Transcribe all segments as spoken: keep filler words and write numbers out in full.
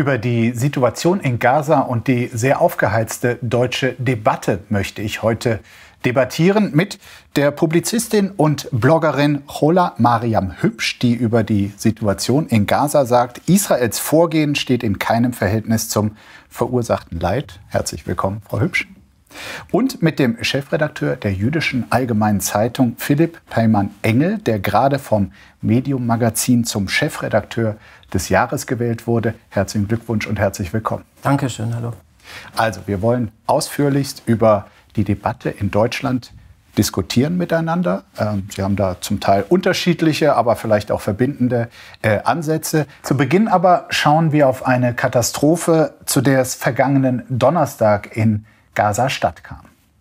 Über die Situation in Gaza und die sehr aufgeheizte deutsche Debatte möchte ich heute debattieren mit der Publizistin und Bloggerin Chola Mariam Hübsch, die über die Situation in Gaza sagt, Israels Vorgehen steht in keinem Verhältnis zum verursachten Leid. Herzlich willkommen, Frau Hübsch. Und mit dem Chefredakteur der Jüdischen Allgemeinen Zeitung, Philipp Peymann-Engel, der gerade vom Medium-Magazin zum Chefredakteur des Jahres gewählt wurde. Herzlichen Glückwunsch und herzlich willkommen. Dankeschön, hallo. Also, wir wollen ausführlichst über die Debatte in Deutschland diskutieren miteinander. Ähm, Sie haben da zum Teil unterschiedliche, aber vielleicht auch verbindende äh, Ansätze. Zu Beginn aber schauen wir auf eine Katastrophe, zu der es vergangenen Donnerstag in Gaza stattkam.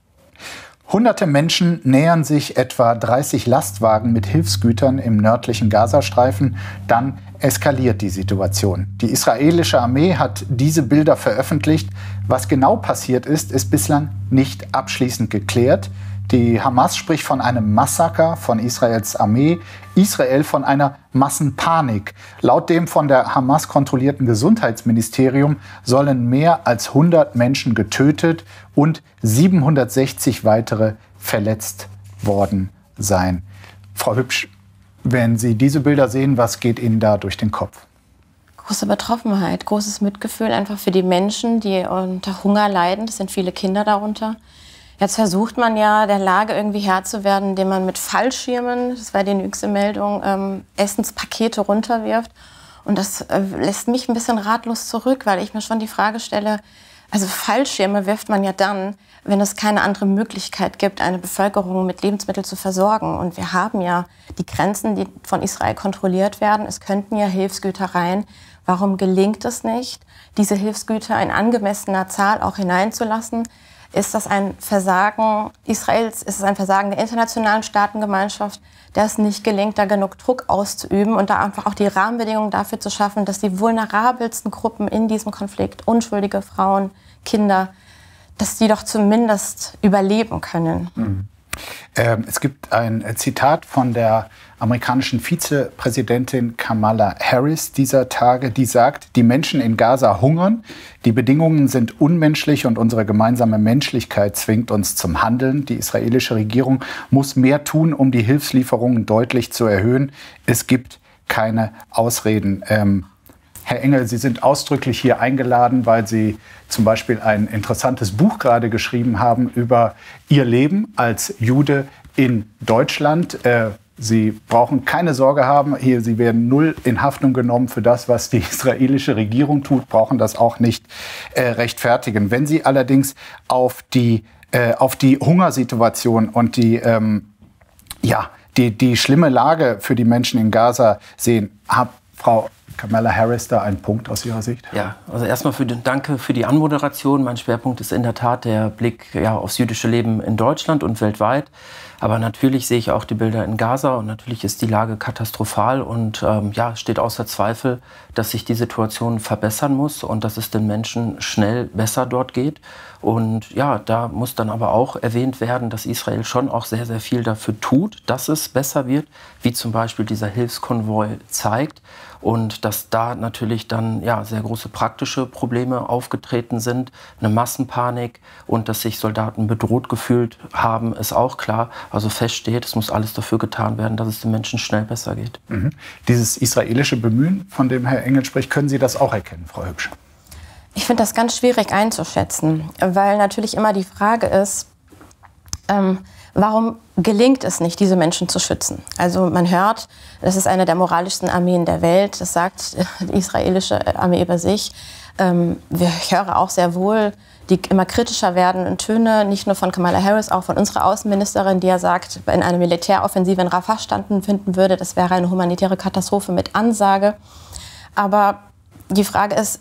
Hunderte Menschen nähern sich etwa dreißig Lastwagen mit Hilfsgütern im nördlichen Gazastreifen. Dann eskaliert die Situation. Die israelische Armee hat diese Bilder veröffentlicht. Was genau passiert ist, ist bislang nicht abschließend geklärt. Die Hamas spricht von einem Massaker von Israels Armee, Israel von einer Massenpanik. Laut dem von der Hamas kontrollierten Gesundheitsministerium sollen mehr als hundert Menschen getötet und siebenhundertsechzig weitere verletzt worden sein. Frau Hübsch, wenn Sie diese Bilder sehen, was geht Ihnen da durch den Kopf? Große Betroffenheit, großes Mitgefühl einfach für die Menschen, die unter Hunger leiden. Es sind viele Kinder darunter. Jetzt versucht man ja, der Lage irgendwie Herr zu werden, indem man mit Fallschirmen, das war die jüngste Meldung, ähm, Essenspakete runterwirft. Und das äh, lässt mich ein bisschen ratlos zurück, weil ich mir schon die Frage stelle, also Fallschirme wirft man ja dann, wenn es keine andere Möglichkeit gibt, eine Bevölkerung mit Lebensmitteln zu versorgen. Und wir haben ja die Grenzen, die von Israel kontrolliert werden. Es könnten ja Hilfsgüter rein. Warum gelingt es nicht, diese Hilfsgüter in angemessener Zahl auch hineinzulassen? Ist das ein Versagen Israels? Ist es ein Versagen der internationalen Staatengemeinschaft, der es nicht gelingt, da genug Druck auszuüben und da einfach auch die Rahmenbedingungen dafür zu schaffen, dass die vulnerabelsten Gruppen in diesem Konflikt, unschuldige Frauen, Kinder, dass die doch zumindest überleben können? Mhm. Ähm, es gibt ein Zitat von der amerikanischen Vizepräsidentin Kamala Harris dieser Tage, die sagt, die Menschen in Gaza hungern, die Bedingungen sind unmenschlich und unsere gemeinsame Menschlichkeit zwingt uns zum Handeln. Die israelische Regierung muss mehr tun, um die Hilfslieferungen deutlich zu erhöhen. Es gibt keine Ausreden. Ähm, Herr Engel, Sie sind ausdrücklich hier eingeladen, weil Sie zum Beispiel ein interessantes Buch gerade geschrieben haben über Ihr Leben als Jude in Deutschland. Äh, Sie brauchen keine Sorge haben, hier, Sie werden null in Haftung genommen für das, was die israelische Regierung tut, brauchen das auch nicht äh, rechtfertigen. Wenn Sie allerdings auf die, äh, auf die Hungersituation und die, ähm, ja, die, die schlimme Lage für die Menschen in Gaza sehen, hat Frau Kamala Harris da einen Punkt aus Ihrer Sicht? Ja, also erstmal für den, danke für die Anmoderation. Mein Schwerpunkt ist in der Tat der Blick ja, aufs jüdische Leben in Deutschland und weltweit. Aber natürlich sehe ich auch die Bilder in Gaza und natürlich ist die Lage katastrophal und ähm, ja, es steht außer Zweifel, dass sich die Situation verbessern muss und dass es den Menschen schnell besser dort geht. Und ja, da muss dann aber auch erwähnt werden, dass Israel schon auch sehr, sehr viel dafür tut, dass es besser wird, wie zum Beispiel dieser Hilfskonvoi zeigt. Und dass da natürlich dann ja, sehr große praktische Probleme aufgetreten sind, eine Massenpanik und dass sich Soldaten bedroht gefühlt haben, ist auch klar. Also feststeht, es muss alles dafür getan werden, dass es den Menschen schnell besser geht. Mhm. Dieses israelische Bemühen, von dem Herr Engel spricht, können Sie das auch erkennen, Frau Hübsch? Ich finde das ganz schwierig einzuschätzen, weil natürlich immer die Frage ist, ähm, warum gelingt es nicht, diese Menschen zu schützen? Also man hört, das ist eine der moralischsten Armeen der Welt. Das sagt die israelische Armee über sich. Ähm, ich höre auch sehr wohl die immer kritischer werdenden Töne, nicht nur von Kamala Harris, auch von unserer Außenministerin, die ja sagt, in einer Militäroffensive in Rafah stattfinden würde, das wäre eine humanitäre Katastrophe mit Ansage. Aber die Frage ist,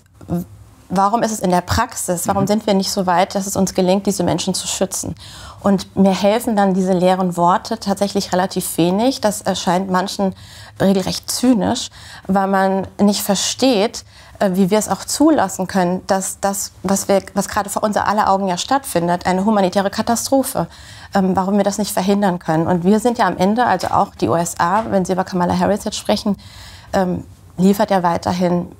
warum ist es in der Praxis, warum sind wir nicht so weit, dass es uns gelingt, diese Menschen zu schützen? Und mir helfen dann diese leeren Worte tatsächlich relativ wenig. Das erscheint manchen regelrecht zynisch, weil man nicht versteht, wie wir es auch zulassen können, dass das, was, wir, was gerade vor unser aller Augen ja stattfindet, eine humanitäre Katastrophe, ähm, warum wir das nicht verhindern können. Und wir sind ja am Ende, also auch die U S A, wenn Sie über Kamala Harris jetzt sprechen, ähm, liefert ja weiterhin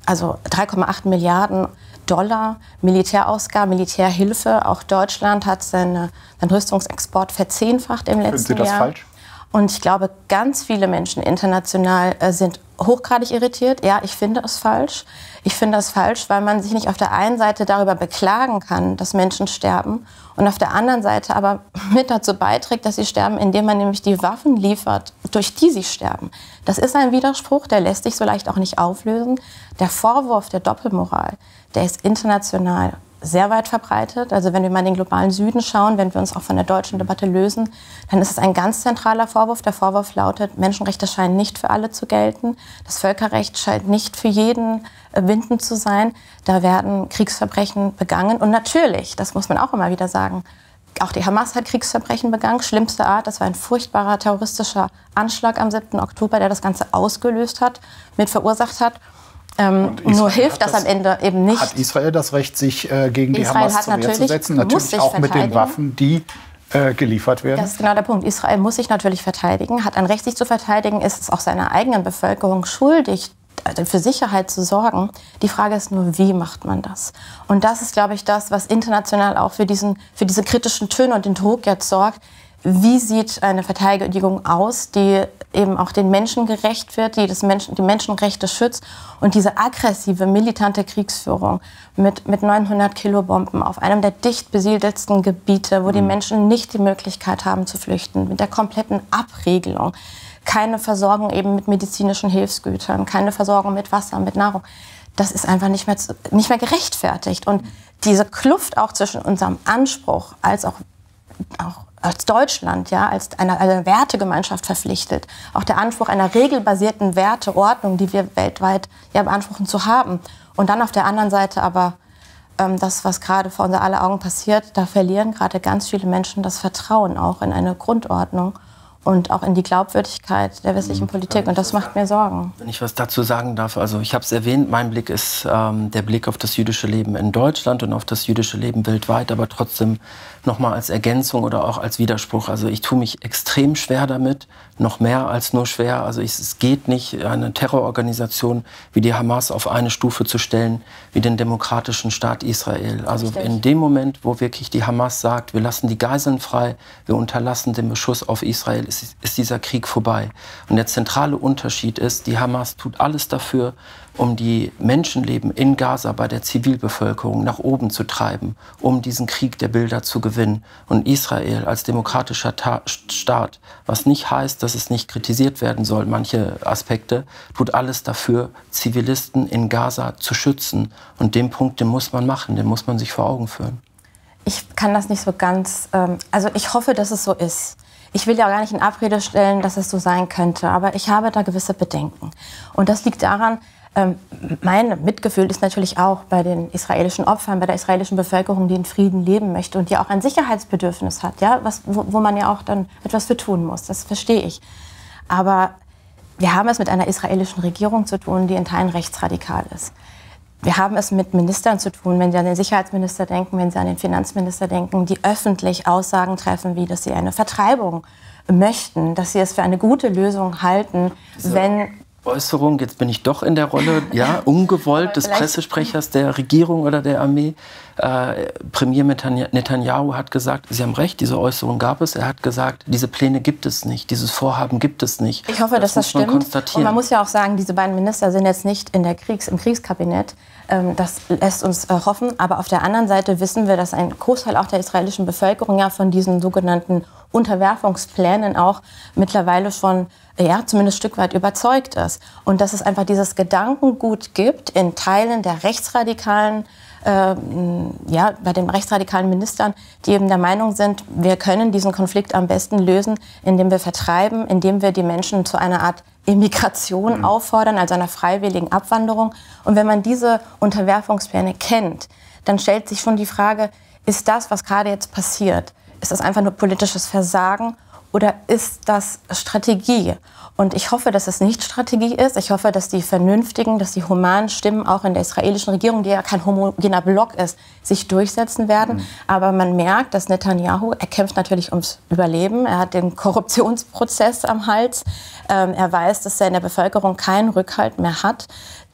also drei Komma acht Milliarden Dollar Militärausgaben, Militärhilfe. Auch Deutschland hat seine, seinen Rüstungsexport verzehnfacht im letzten Jahr. Finden Sie das falsch? Und ich glaube, ganz viele Menschen international äh, sind hochgradig irritiert. Ja, ich finde es falsch. Ich finde es falsch, weil man sich nicht auf der einen Seite darüber beklagen kann, dass Menschen sterben und auf der anderen Seite aber mit dazu beiträgt, dass sie sterben, indem man nämlich die Waffen liefert, durch die sie sterben. Das ist ein Widerspruch, der lässt sich so leicht auch nicht auflösen. Der Vorwurf der Doppelmoral, der ist international sehr weit verbreitet. Also wenn wir mal in den globalen Süden schauen, wenn wir uns auch von der deutschen Debatte lösen, dann ist es ein ganz zentraler Vorwurf. Der Vorwurf lautet, Menschenrechte scheinen nicht für alle zu gelten. Das Völkerrecht scheint nicht für jeden bindend zu sein. Da werden Kriegsverbrechen begangen. Und natürlich, das muss man auch immer wieder sagen, auch die Hamas hat Kriegsverbrechen begangen, schlimmste Art. Das war ein furchtbarer terroristischer Anschlag am siebten Oktober, der das Ganze ausgelöst hat, mit verursacht hat. Ähm, nur hilft das, das am Ende eben nicht. Hat Israel das Recht, sich äh, gegen die Israel Hamas zur Wehr zu setzen? Natürlich auch mit den Waffen, die äh, geliefert werden? Das ist genau der Punkt. Israel muss sich natürlich verteidigen, hat ein Recht, sich zu verteidigen, ist es auch seiner eigenen Bevölkerung schuldig, für Sicherheit zu sorgen. Die Frage ist nur, wie macht man das? Und das ist, glaube ich, das, was international auch für, diesen, für diese kritischen Töne und den Druck jetzt sorgt. Wie sieht eine Verteidigung aus, die eben auch den Menschen gerecht wird, die das Menschen, die Menschenrechte schützt und diese aggressive, militante Kriegsführung mit, mit neunhundert Kilobomben auf einem der dicht besiedelsten Gebiete, wo die Menschen nicht die Möglichkeit haben zu flüchten, mit der kompletten Abregelung, keine Versorgung eben mit medizinischen Hilfsgütern, keine Versorgung mit Wasser, mit Nahrung. Das ist einfach nicht mehr, nicht mehr gerechtfertigt. Und diese Kluft auch zwischen unserem Anspruch als auch, auch als Deutschland, ja, als eine, eine Wertegemeinschaft verpflichtet, auch der Anspruch einer regelbasierten Werteordnung, die wir weltweit ja beanspruchen zu haben. Und dann auf der anderen Seite aber ähm, das, was gerade vor unser aller Augen passiert, da verlieren gerade ganz viele Menschen das Vertrauen auch in eine Grundordnung und auch in die Glaubwürdigkeit der westlichen Politik. Und das macht mir Sorgen. Wenn ich was dazu sagen darf, also ich habe es erwähnt, mein Blick ist ähm, der Blick auf das jüdische Leben in Deutschland und auf das jüdische Leben weltweit, aber trotzdem nochmal als Ergänzung oder auch als Widerspruch. Also ich tue mich extrem schwer damit, noch mehr als nur schwer. Also ich, es geht nicht, eine Terrororganisation wie die Hamas auf eine Stufe zu stellen wie den demokratischen Staat Israel. Also Richtig. In dem Moment, wo wirklich die Hamas sagt, wir lassen die Geiseln frei, wir unterlassen den Beschuss auf Israel, ist, ist dieser Krieg vorbei. Und der zentrale Unterschied ist, die Hamas tut alles dafür, um die Menschenleben in Gaza bei der Zivilbevölkerung nach oben zu treiben, um diesen Krieg der Bilder zu gewinnen. Und Israel als demokratischer Ta- Staat, was nicht heißt, dass es nicht kritisiert werden soll, manche Aspekte, tut alles dafür, Zivilisten in Gaza zu schützen. Und den Punkt, den muss man machen, den muss man sich vor Augen führen. Ich kann das nicht so ganz, ähm, also ich hoffe, dass es so ist. Ich will ja gar nicht in Abrede stellen, dass es so sein könnte, aber ich habe da gewisse Bedenken. Und das liegt daran, ähm, mein Mitgefühl ist natürlich auch bei den israelischen Opfern, bei der israelischen Bevölkerung, die in Frieden leben möchte und die auch ein Sicherheitsbedürfnis hat, ja, was, wo, wo man ja auch dann etwas für tun muss. Das verstehe ich. Aber wir haben es mit einer israelischen Regierung zu tun, die in Teilen rechtsradikal ist. Wir haben es mit Ministern zu tun, wenn Sie an den Sicherheitsminister denken, wenn Sie an den Finanzminister denken, die öffentlich Aussagen treffen, wie dass sie eine Vertreibung möchten, dass sie es für eine gute Lösung halten, so. wenn... Äußerung, jetzt bin ich doch in der Rolle, ja, ungewollt des Pressesprechers der Regierung oder der Armee. Äh, Premier Netanyahu hat gesagt, Sie haben recht, diese Äußerung gab es. Er hat gesagt, diese Pläne gibt es nicht, dieses Vorhaben gibt es nicht. Ich hoffe, das dass das stimmt. Und man muss ja auch sagen, diese beiden Minister sind jetzt nicht in der Kriegs-, im Kriegskabinett. Ähm, das lässt uns äh, hoffen. Aber auf der anderen Seite wissen wir, dass ein Großteil auch der israelischen Bevölkerung ja von diesen sogenannten Unterwerfungsplänen auch mittlerweile schon, ja, zumindest ein Stück weit überzeugt ist. Und dass es einfach dieses Gedankengut gibt in Teilen der rechtsradikalen, äh, ja, bei den rechtsradikalen Ministern, die eben der Meinung sind, wir können diesen Konflikt am besten lösen, indem wir vertreiben, indem wir die Menschen zu einer Art Immigration mhm. auffordern, also einer freiwilligen Abwanderung. Und wenn man diese Unterwerfungspläne kennt, dann stellt sich schon die Frage, ist das, was gerade jetzt passiert, ist das einfach nur politisches Versagen oder ist das Strategie? Und ich hoffe, dass es nicht Strategie ist. Ich hoffe, dass die vernünftigen, dass die humanen Stimmen auch in der israelischen Regierung, die ja kein homogener Block ist, sich durchsetzen werden. Mhm. Aber man merkt, dass Netanyahu, er kämpft natürlich ums Überleben. Er hat den Korruptionsprozess am Hals. Ähm, er weiß, dass er in der Bevölkerung keinen Rückhalt mehr hat.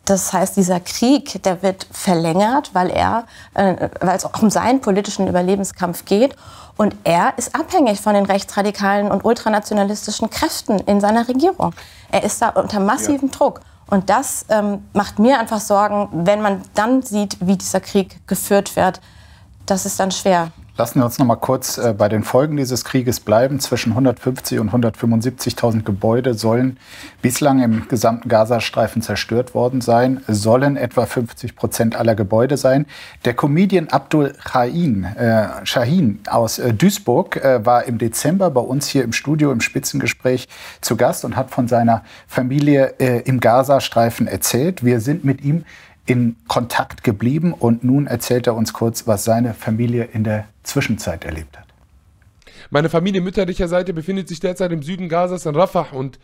Das heißt, dieser Krieg, der wird verlängert, weil er, äh, weil es auch um seinen politischen Überlebenskampf geht. Und er ist abhängig von den rechtsradikalen und ultranationalistischen Kräften in seiner Regierung. Er ist da unter massivem ja. Druck. Und das ähm, macht mir einfach Sorgen, wenn man dann sieht, wie dieser Krieg geführt wird. Das ist dann schwer. Lassen wir uns noch mal kurz äh, bei den Folgen dieses Krieges bleiben. Zwischen hundertfünfzig und hundertfünfundsiebzigtausend Gebäude sollen bislang im gesamten Gazastreifen zerstört worden sein, sollen etwa fünfzig Prozent aller Gebäude sein. Der Comedian Abdul Shahin, äh, Shahin aus äh, Duisburg äh, war im Dezember bei uns hier im Studio im Spitzengespräch zu Gast und hat von seiner Familie äh, im Gazastreifen erzählt. Wir sind mit ihm in Kontakt geblieben und nun erzählt er uns kurz, was seine Familie in der Zwischenzeit erlebt hat. Meine Familie mütterlicher Seite befindet sich derzeit im Süden Gazas in Rafah und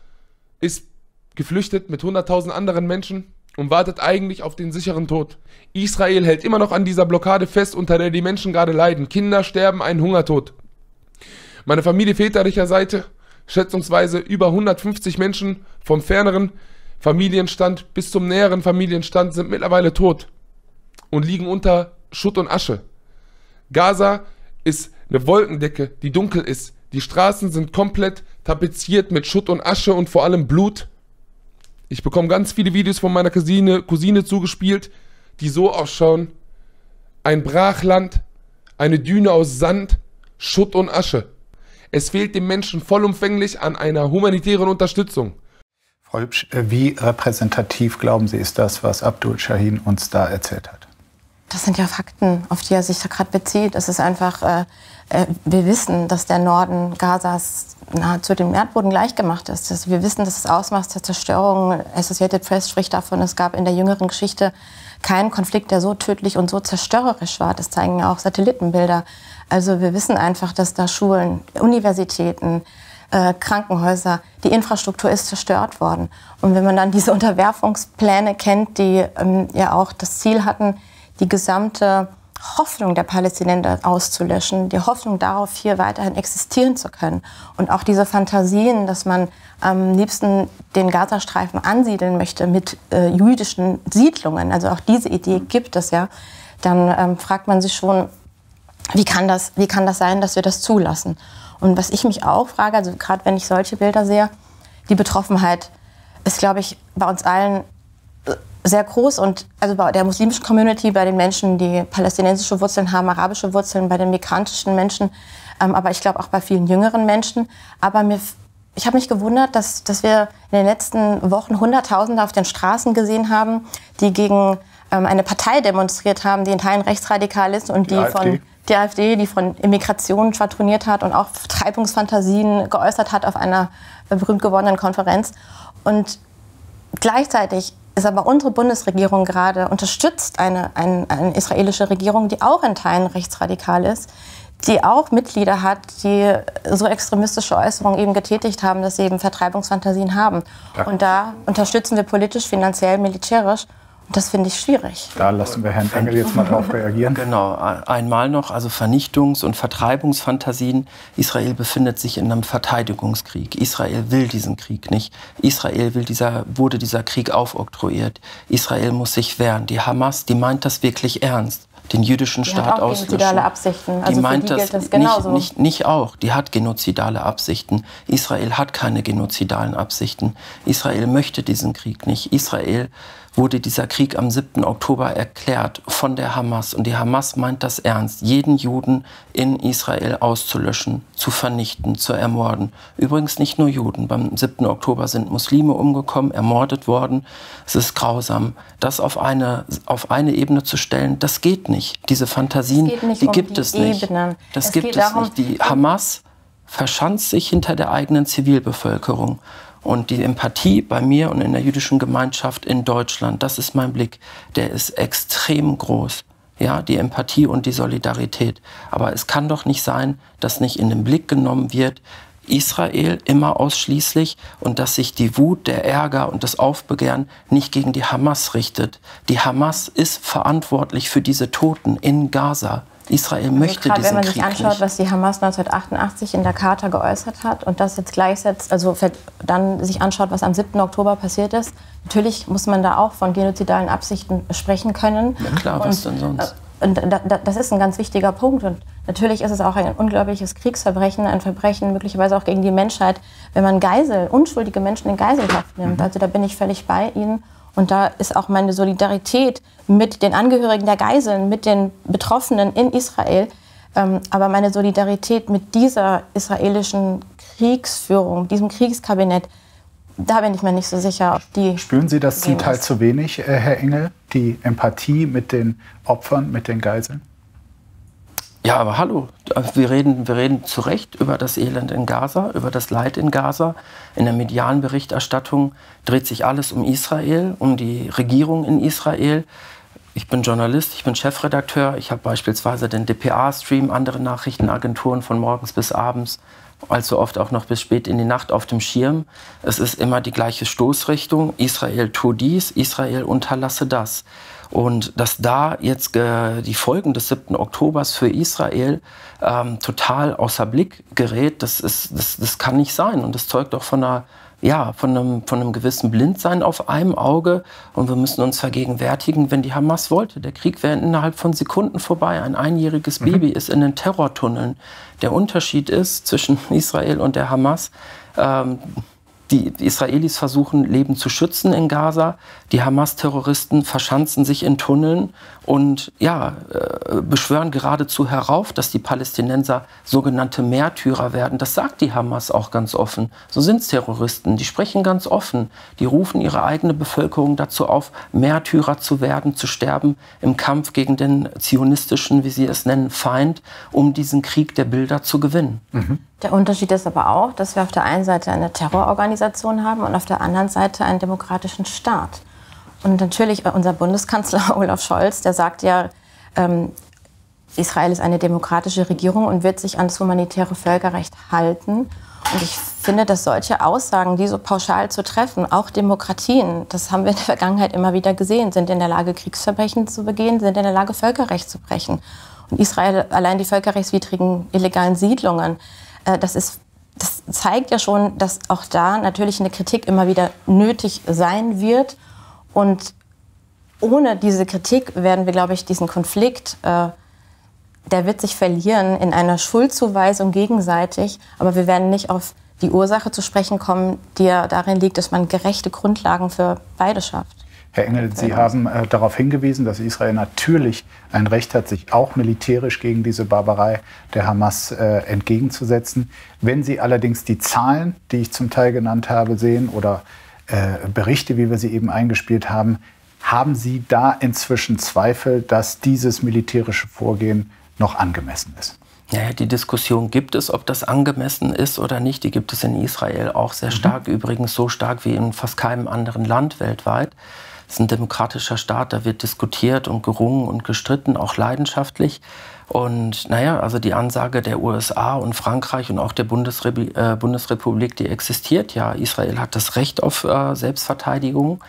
ist geflüchtet mit hunderttausend anderen Menschen und wartet eigentlich auf den sicheren Tod. Israel hält immer noch an dieser Blockade fest, unter der die Menschen gerade leiden. Kinder sterben einen Hungertod. Meine Familie väterlicher Seite, schätzungsweise über hundertfünfzig Menschen vom ferneren Familienstand bis zum näheren Familienstand sind mittlerweile tot und liegen unter Schutt und Asche. Gaza ist eine Wolkendecke, die dunkel ist. Die Straßen sind komplett tapeziert mit Schutt und Asche und vor allem Blut. Ich bekomme ganz viele Videos von meiner Cousine, Cousine zugespielt, die so ausschauen. Ein Brachland, eine Düne aus Sand, Schutt und Asche. Es fehlt den Menschen vollumfänglich an einer humanitären Unterstützung. Frau Hübsch, wie repräsentativ, glauben Sie, ist das, was Abdul Shahin uns da erzählt hat? Das sind ja Fakten, auf die er sich da gerade bezieht. Es ist einfach, äh, äh, wir wissen, dass der Norden Gazas nahezu dem Erdboden gleichgemacht ist. Das, wir wissen, dass das Ausmaß der Zerstörung, Associated Press spricht davon, es gab in der jüngeren Geschichte keinen Konflikt, der so tödlich und so zerstörerisch war. Das zeigen ja auch Satellitenbilder. Also wir wissen einfach, dass da Schulen, Universitäten, Äh, Krankenhäuser, die Infrastruktur ist zerstört worden. Und wenn man dann diese Unterwerfungspläne kennt, die ähm, ja auch das Ziel hatten, die gesamte Hoffnung der Palästinenser auszulöschen, die Hoffnung darauf, hier weiterhin existieren zu können. Und auch diese Fantasien, dass man am liebsten den Gazastreifen ansiedeln möchte mit äh, jüdischen Siedlungen, also auch diese Idee gibt es ja, dann ähm, fragt man sich schon, wie kann das, wie kann das sein, dass wir das zulassen? Und was ich mich auch frage, also gerade wenn ich solche Bilder sehe, die Betroffenheit ist, glaube ich, bei uns allen sehr groß. Und also bei der muslimischen Community, bei den Menschen, die palästinensische Wurzeln haben, arabische Wurzeln, bei den migrantischen Menschen, ähm, aber ich glaube auch bei vielen jüngeren Menschen. Aber mir, ich habe mich gewundert, dass, dass wir in den letzten Wochen Hunderttausende auf den Straßen gesehen haben, die gegen ähm, eine Partei demonstriert haben, die in Teilen rechtsradikal ist und die, die von... Die AfD, die von Immigration schwadroniert hat und auch Vertreibungsfantasien geäußert hat auf einer berühmt gewordenen Konferenz. Und gleichzeitig ist aber unsere Bundesregierung gerade unterstützt eine, eine, eine israelische Regierung, die auch in Teilen rechtsradikal ist, die auch Mitglieder hat, die so extremistische Äußerungen eben getätigt haben, dass sie eben Vertreibungsfantasien haben. Ja. Und da unterstützen wir politisch, finanziell, militärisch. Das finde ich schwierig. Da lassen wir Herrn Engel jetzt mal drauf reagieren. Genau, einmal noch, also Vernichtungs- und Vertreibungsfantasien. Israel befindet sich in einem Verteidigungskrieg. Israel will diesen Krieg nicht. Israel will dieser, wurde dieser Krieg aufoktroyiert. Israel muss sich wehren. Die Hamas, die meint das wirklich ernst. Den jüdischen die Staat hat auch auslöschen. Genozidale Absichten. Also die meint für die das, gilt das genauso. Nicht, nicht, nicht auch. Die hat genozidale Absichten. Israel hat keine genozidalen Absichten. Israel möchte diesen Krieg nicht. Israel wurde dieser Krieg am siebten Oktober erklärt von der Hamas. Und die Hamas meint das ernst, jeden Juden in Israel auszulöschen, zu vernichten, zu ermorden. Übrigens nicht nur Juden. Beim siebten Oktober sind Muslime umgekommen, ermordet worden. Es ist grausam. Das auf eine, auf eine Ebene zu stellen, das geht nicht. Diese Fantasien, die um gibt die es nicht. Ebenen. Das es gibt es darum, nicht. Die Hamas verschanzt sich hinter der eigenen Zivilbevölkerung. Und die Empathie bei mir und in der jüdischen Gemeinschaft in Deutschland, das ist mein Blick, der ist extrem groß. Ja, die Empathie und die Solidarität. Aber es kann doch nicht sein, dass nicht in den Blick genommen wird, Israel immer ausschließlich und dass sich die Wut, der Ärger und das Aufbegehren nicht gegen die Hamas richtet. Die Hamas ist verantwortlich für diese Toten in Gaza. Israel möchte also diesen wenn man Krieg sich anschaut, nicht. was die Hamas neunzehnhundertachtundachtzig in der Charta geäußert hat und das jetzt gleichsetzt, also dann sich anschaut, was am siebten Oktober passiert ist, natürlich muss man da auch von genozidalen Absichten sprechen können. Na klar, was und, denn sonst? Und da, da, das ist ein ganz wichtiger Punkt. Und natürlich ist es auch ein unglaubliches Kriegsverbrechen, ein Verbrechen möglicherweise auch gegen die Menschheit, wenn man Geisel, unschuldige Menschen in Geiselhaft nimmt. Also da bin ich völlig bei Ihnen. Und da ist auch meine Solidarität mit den Angehörigen der Geiseln, mit den Betroffenen in Israel. Ähm, aber meine Solidarität mit dieser israelischen Kriegsführung, diesem Kriegskabinett, da bin ich mir nicht so sicher, ob die... Spüren Sie das zum Teil zu wenig, äh, Herr Engel, die Empathie mit den Opfern, mit den Geiseln? Ja, aber hallo, wir reden, wir reden zu Recht über das Elend in Gaza, über das Leid in Gaza. In der medialen Berichterstattung dreht sich alles um Israel, um die Regierung in Israel. Ich bin Journalist, ich bin Chefredakteur. Ich habe beispielsweise den D P A-Stream, andere Nachrichtenagenturen von morgens bis abends, allzu oft auch noch bis spät in die Nacht auf dem Schirm. Es ist immer die gleiche Stoßrichtung. Israel tu dies, Israel unterlasse das. Und dass da jetzt äh, die Folgen des siebten Oktobers für Israel ähm, total außer Blick gerät, das, ist, das, das kann nicht sein. Und das zeugt auch von einer ja, von einem, von einem gewissen Blindsein auf einem Auge. Und wir müssen uns vergegenwärtigen, wenn die Hamas wollte, der Krieg wäre innerhalb von Sekunden vorbei. Ein einjähriges mhm. Baby ist in den Terrortunneln. Der Unterschied ist zwischen Israel und der Hamas, ähm, die Israelis versuchen, Leben zu schützen in Gaza. Die Hamas-Terroristen verschanzen sich in Tunneln und ja, äh, beschwören geradezu herauf, dass die Palästinenser sogenannte Märtyrer werden. Das sagt die Hamas auch ganz offen. So sind Terroristen. Die sprechen ganz offen. Die rufen ihre eigene Bevölkerung dazu auf, Märtyrer zu werden, zu sterben im Kampf gegen den zionistischen, wie sie es nennen, Feind, um diesen Krieg der Bilder zu gewinnen. Mhm. Der Unterschied ist aber auch, dass wir auf der einen Seite eine Terrororganisation haben und auf der anderen Seite einen demokratischen Staat. Und natürlich unser Bundeskanzler Olaf Scholz, der sagt ja, ähm, Israel ist eine demokratische Regierung und wird sich an das humanitäre Völkerrecht halten. Und ich finde, dass solche Aussagen, die so pauschal zu treffen, auch Demokratien, das haben wir in der Vergangenheit immer wieder gesehen, sind in der Lage, Kriegsverbrechen zu begehen, sind in der Lage, Völkerrecht zu brechen. Und Israel, allein die völkerrechtswidrigen illegalen Siedlungen, äh, das ist, das zeigt ja schon, dass auch da natürlich eine Kritik immer wieder nötig sein wird. Und ohne diese Kritik werden wir, glaube ich, diesen Konflikt, äh, der wird sich verlieren in einer Schuldzuweisung gegenseitig. Aber wir werden nicht auf die Ursache zu sprechen kommen, die ja darin liegt, dass man gerechte Grundlagen für beide schafft. Herr Engel, Sie haben äh, darauf hingewiesen, dass Israel natürlich ein Recht hat, sich auch militärisch gegen diese Barbarei der Hamas äh, entgegenzusetzen. Wenn Sie allerdings die Zahlen, die ich zum Teil genannt habe, sehen oder äh, Berichte, wie wir sie eben eingespielt haben, haben Sie da inzwischen Zweifel, dass dieses militärische Vorgehen noch angemessen ist? Ja, die Diskussion gibt es, ob das angemessen ist oder nicht. Die gibt es in Israel auch sehr stark, mhm. übrigens so stark wie in fast keinem anderen Land weltweit. Es ist ein demokratischer Staat, da wird diskutiert und gerungen und gestritten, auch leidenschaftlich. Und naja, also die Ansage der U S A und Frankreich und auch der Bundesrepublik, äh, Bundesrepublik, die existiert ja. Israel hat das Recht auf äh, Selbstverteidigung.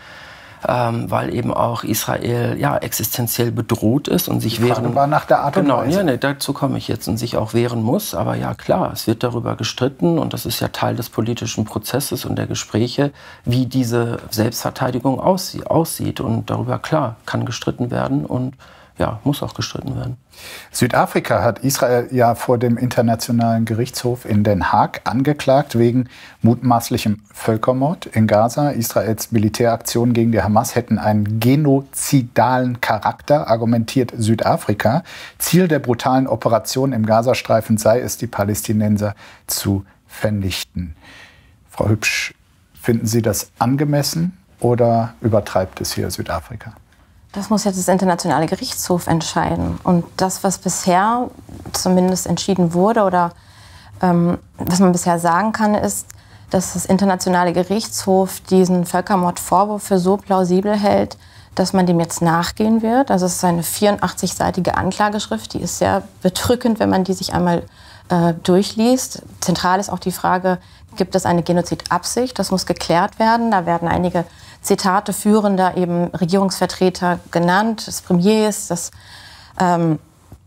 Ähm, weil eben auch Israel ja existenziell bedroht ist und sich Die Frage wehren. war nach der Art und genau, Weise. Ja, ne, dazu komme ich jetzt und sich auch wehren muss. Aber ja klar, es wird darüber gestritten und das ist ja Teil des politischen Prozesses und der Gespräche, wie diese Selbstverteidigung aussie- aussieht. Und darüber klar kann gestritten werden und ja, muss auch gestritten werden. Südafrika hat Israel ja vor dem Internationalen Gerichtshof in Den Haag angeklagt wegen mutmaßlichem Völkermord in Gaza. Israels Militäraktionen gegen die Hamas hätten einen genozidalen Charakter, argumentiert Südafrika. Ziel der brutalen Operation im Gazastreifen sei es, die Palästinenser zu vernichten. Frau Hübsch, finden Sie das angemessen oder übertreibt es hier Südafrika? Das muss jetzt das Internationale Gerichtshof entscheiden. Und das, was bisher zumindest entschieden wurde oder ähm, was man bisher sagen kann, ist, dass das Internationale Gerichtshof diesen Völkermordvorwurf für so plausibel hält, dass man dem jetzt nachgehen wird. Also es ist eine vierundachtzigseitige Anklageschrift, die ist sehr bedrückend, wenn man die sich einmal äh, durchliest. Zentral ist auch die Frage, gibt es eine Genozidabsicht? Das muss geklärt werden. Da werden einige Zitate führender eben Regierungsvertreter genannt, des Premiers, des, ähm,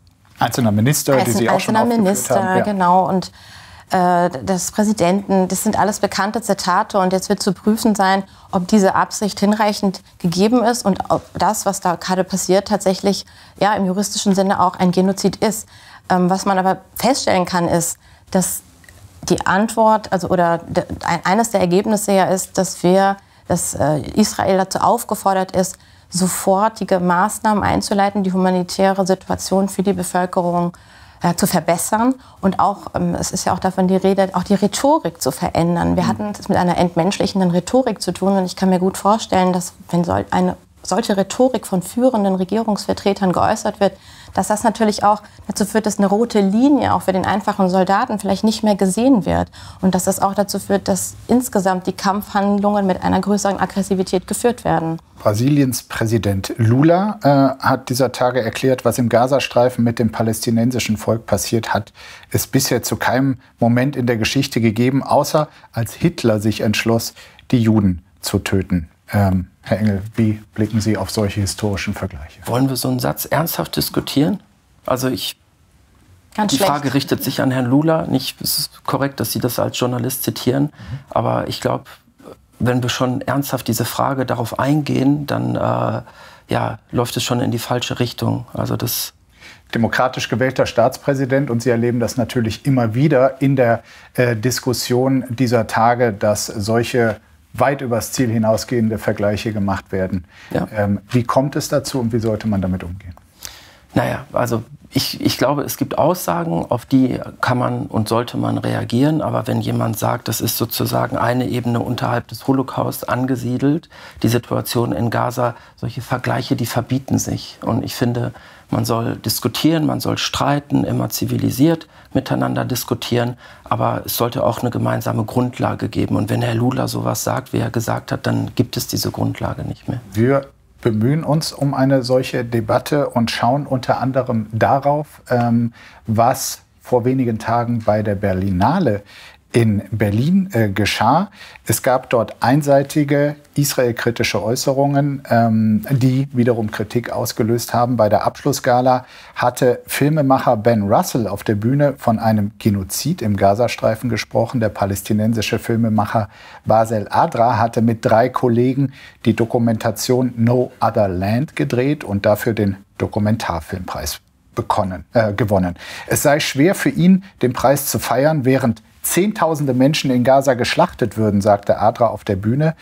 Einzelner Minister, Einzel die Sie auch schon Einzelner aufgeführt Minister, haben. Ja. genau. Und äh, des Präsidenten, das sind alles bekannte Zitate. Und jetzt wird zu prüfen sein, ob diese Absicht hinreichend gegeben ist und ob das, was da gerade passiert, tatsächlich ja, im juristischen Sinne auch ein Genozid ist. Ähm, was man aber feststellen kann, ist, dass die Antwort, also oder de, eines der Ergebnisse ja ist, dass wir, dass äh, Israel dazu aufgefordert ist, sofortige Maßnahmen einzuleiten, die humanitäre Situation für die Bevölkerung äh, zu verbessern und auch, ähm, es ist ja auch davon die Rede, auch die Rhetorik zu verändern. Wir hatten es mit einer entmenschlichenden Rhetorik zu tun und ich kann mir gut vorstellen, dass wenn so eine solche Rhetorik von führenden Regierungsvertretern geäußert wird, dass das natürlich auch dazu führt, dass eine rote Linie auch für den einfachen Soldaten vielleicht nicht mehr gesehen wird. Und dass das auch dazu führt, dass insgesamt die Kampfhandlungen mit einer größeren Aggressivität geführt werden. Brasiliens Präsident Lula äh, hat dieser Tage erklärt, was im Gazastreifen mit dem palästinensischen Volk passiert hat, es bisher zu keinem Moment in der Geschichte gegeben, außer als Hitler sich entschloss, die Juden zu töten. Ähm, Herr Engel, wie blicken Sie auf solche historischen Vergleiche? Wollen wir so einen Satz ernsthaft diskutieren? Also ich, Ganz die schlecht. Frage richtet sich an Herrn Lula. Nicht, es ist korrekt, dass Sie das als Journalist zitieren. Mhm. Aber ich glaube, wenn wir schon ernsthaft diese Frage darauf eingehen, dann äh, ja, läuft es schon in die falsche Richtung. Also das Demokratisch gewählter Staatspräsident, und Sie erleben das natürlich immer wieder in der äh, Diskussion dieser Tage, dass solche weit übers Ziel hinausgehende Vergleiche gemacht werden. Ja. Ähm, wie kommt es dazu und wie sollte man damit umgehen? Naja, also ich, ich glaube, es gibt Aussagen, auf die kann man und sollte man reagieren. Aber wenn jemand sagt, das ist sozusagen eine Ebene unterhalb des Holocaust angesiedelt, die Situation in Gaza, solche Vergleiche, die verbieten sich. Und ich finde, man soll diskutieren, man soll streiten, immer zivilisiert miteinander diskutieren. Aber es sollte auch eine gemeinsame Grundlage geben. Und wenn Herr Lula sowas sagt, wie er gesagt hat, dann gibt es diese Grundlage nicht mehr. Wir bemühen uns um eine solche Debatte und schauen unter anderem darauf, ähm, was vor wenigen Tagen bei der Berlinale in Berlin äh, geschah. Es gab dort einseitige israelkritische Äußerungen, ähm, die wiederum Kritik ausgelöst haben. Bei der Abschlussgala hatte Filmemacher Ben Russell auf der Bühne von einem Genozid im Gazastreifen gesprochen. Der palästinensische Filmemacher Basel Adra hatte mit drei Kollegen die Dokumentation No Other Land gedreht und dafür den Dokumentarfilmpreis bekommen, äh, gewonnen. Es sei schwer für ihn, den Preis zu feiern, während Zehntausende Menschen in Gaza geschlachtet würden, sagte Adra auf der Bühne.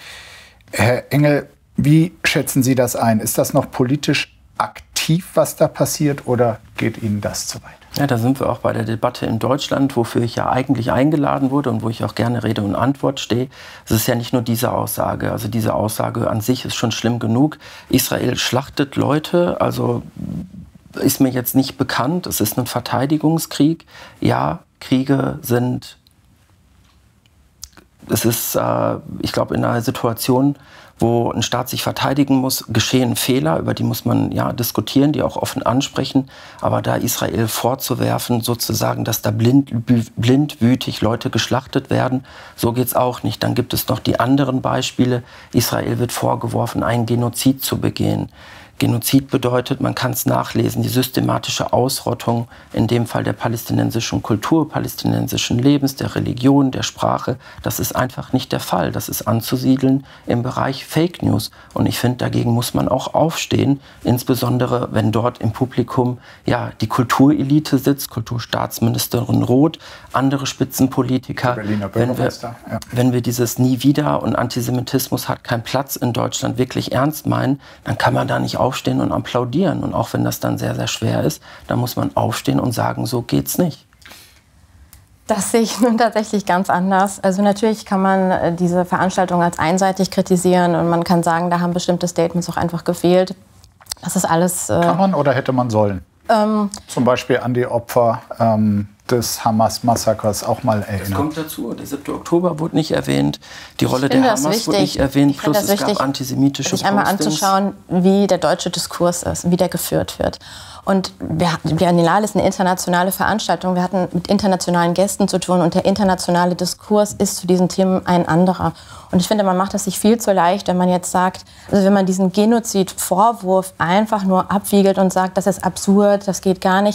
Herr Engel, wie schätzen Sie das ein? Ist das noch politisch aktiv, was da passiert, oder geht Ihnen das zu weit? Ja, da sind wir auch bei der Debatte in Deutschland, wofür ich ja eigentlich eingeladen wurde und wo ich auch gerne Rede und Antwort stehe. Es ist ja nicht nur diese Aussage. Also diese Aussage an sich ist schon schlimm genug. Israel schlachtet Leute, also ist mir jetzt nicht bekannt. Es ist ein Verteidigungskrieg. Ja, Kriege sind... Es ist, äh, ich glaube, in einer Situation, wo ein Staat sich verteidigen muss, geschehen Fehler, über die muss man ja diskutieren, die auch offen ansprechen. Aber da Israel vorzuwerfen, sozusagen, dass da blind, blindwütig Leute geschlachtet werden, so geht's auch nicht. Dann gibt es noch die anderen Beispiele. Israel wird vorgeworfen, einen Genozid zu begehen. Genozid bedeutet, man kann es nachlesen, die systematische Ausrottung, in dem Fall der palästinensischen Kultur, palästinensischen Lebens, der Religion, der Sprache. Das ist einfach nicht der Fall. Das ist anzusiedeln im Bereich Fake News. Und ich finde, dagegen muss man auch aufstehen, insbesondere wenn dort im Publikum ja, die Kulturelite sitzt, Kulturstaatsministerin Roth, andere Spitzenpolitiker. Berliner wenn, wir, ja. wenn wir dieses Nie wieder und Antisemitismus hat keinen Platz in Deutschland wirklich ernst meinen, dann kann man da nicht aufstehen. aufstehen und applaudieren. Und auch wenn das dann sehr, sehr schwer ist, dann muss man aufstehen und sagen, so geht's nicht. Das sehe ich nun tatsächlich ganz anders. Also natürlich kann man diese Veranstaltung als einseitig kritisieren und man kann sagen, da haben bestimmte Statements auch einfach gefehlt. Das ist alles... Äh, kann man oder hätte man sollen? Ähm, Zum Beispiel an die Opfer ähm, des Hamas-Massakers auch mal erinnern. Das kommt dazu. Der siebte Oktober wurde nicht erwähnt. Die Rolle der Hamas wurde nicht erwähnt. Plus es gab antisemitische Postings. Sich einmal anzuschauen, wie der deutsche Diskurs ist, wie der geführt wird. Und wir, die Berlinale ist eine internationale Veranstaltung. Wir hatten mit internationalen Gästen zu tun und der internationale Diskurs ist zu diesen Themen ein anderer. Und ich finde, man macht es sich viel zu leicht, wenn man jetzt sagt, also wenn man diesen Genozid-Vorwurf einfach nur abwiegelt und sagt, das ist absurd, das geht gar nicht.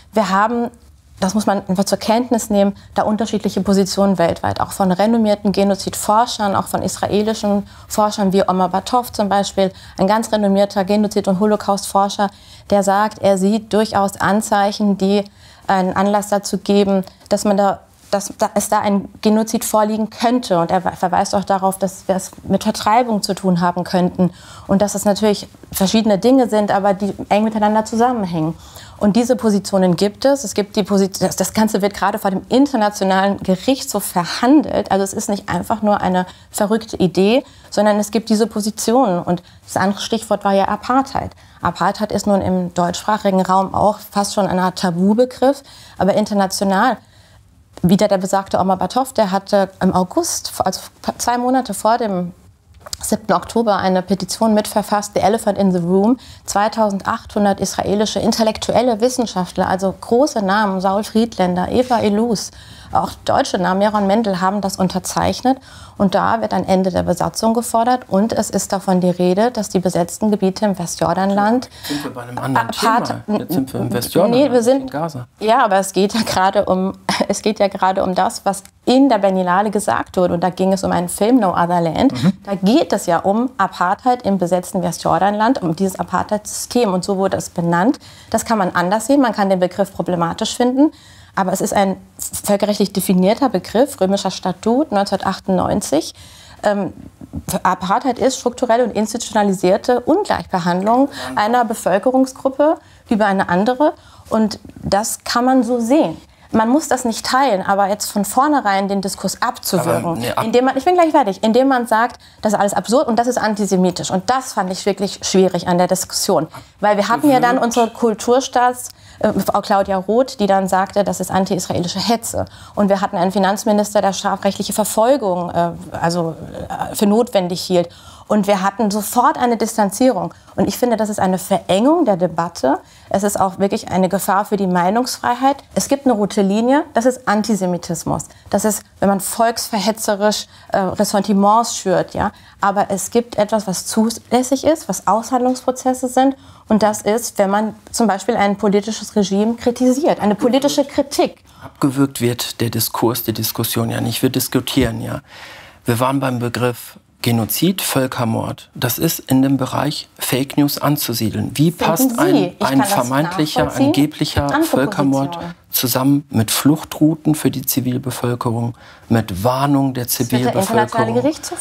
wir haben, das muss man einfach zur Kenntnis nehmen, da unterschiedliche Positionen weltweit, auch von renommierten Genozidforschern, auch von israelischen Forschern wie Omar Bartov zum Beispiel, ein ganz renommierter Genozid- und Holocaust-Forscher, der sagt, er sieht durchaus Anzeichen, die einen Anlass dazu geben, dass man da dass es da ein Genozid vorliegen könnte. Und er verweist auch darauf, dass wir es mit Vertreibung zu tun haben könnten. Und dass es natürlich verschiedene Dinge sind, aber die eng miteinander zusammenhängen. Und diese Positionen gibt es. Es gibt die Position, das Ganze wird gerade vor dem Internationalen Gerichtshof verhandelt. Also es ist nicht einfach nur eine verrückte Idee, sondern es gibt diese Positionen. Und das andere Stichwort war ja Apartheid. Apartheid ist nun im deutschsprachigen Raum auch fast schon eine Art Tabubegriff, aber international. Wieder der besagte Omar Bartov, der hatte im August, also zwei Monate vor dem siebten Oktober, eine Petition mitverfasst, The Elephant in the Room. zweitausendachthundert israelische intellektuelle Wissenschaftler, also große Namen, Saul Friedländer, Eva Illouz, auch deutsche Namen, Jaron Mendel, haben das unterzeichnet. Und da wird ein Ende der Besatzung gefordert. Und es ist davon die Rede, dass die besetzten Gebiete im Westjordanland... Jetzt sind wir bei einem anderen Thema. Jetzt sind wir im Westjordanland, nee, wir sind, in Gaza. Ja, aber es geht ja gerade um, es geht ja gerade um das, was in der Berlinale gesagt wurde. Und da ging es um einen Film, No Other Land. Mhm. Da geht es ja um Apartheid im besetzten Westjordanland, um dieses Apartheid-System. Und so wurde es benannt. Das kann man anders sehen. Man kann den Begriff problematisch finden. Aber es ist ein völkerrechtlich definierter Begriff, römischer Statut neunzehnhundertachtundneunzig. Ähm, Apartheid ist strukturelle und institutionalisierte Ungleichbehandlung einer Bevölkerungsgruppe über eine andere. Und das kann man so sehen. Man muss das nicht teilen, aber jetzt von vornherein den Diskurs abzuwürgen, nee, ab indem man, ich bin gleich fertig, indem man sagt, das ist alles absurd und das ist antisemitisch. Und das fand ich wirklich schwierig an der Diskussion. Weil wir hatten ja dann unsere Kulturstaats, äh, Frau Claudia Roth, die dann sagte, das ist anti-israelische Hetze. Und wir hatten einen Finanzminister, der strafrechtliche Verfolgung äh, also, äh, für notwendig hielt. Und wir hatten sofort eine Distanzierung. Und ich finde, das ist eine Verengung der Debatte. Es ist auch wirklich eine Gefahr für die Meinungsfreiheit. Es gibt eine rote Linie, das ist Antisemitismus. Das ist, wenn man volksverhetzerisch äh, Ressentiments schürt. Ja? Aber es gibt etwas, was zulässig ist, was Aushandlungsprozesse sind. Und das ist, wenn man zum Beispiel ein politisches Regime kritisiert, eine politische Kritik. Abgewürgt wird der Diskurs, die Diskussion ja nicht. Wir diskutieren ja. Wir waren beim Begriff Genozid, Völkermord, das ist in dem Bereich Fake News anzusiedeln. Wie passt ein, ein vermeintlicher, angeblicher Völkermord zusammen mit Fluchtrouten für die Zivilbevölkerung, mit Warnung der Zivilbevölkerung,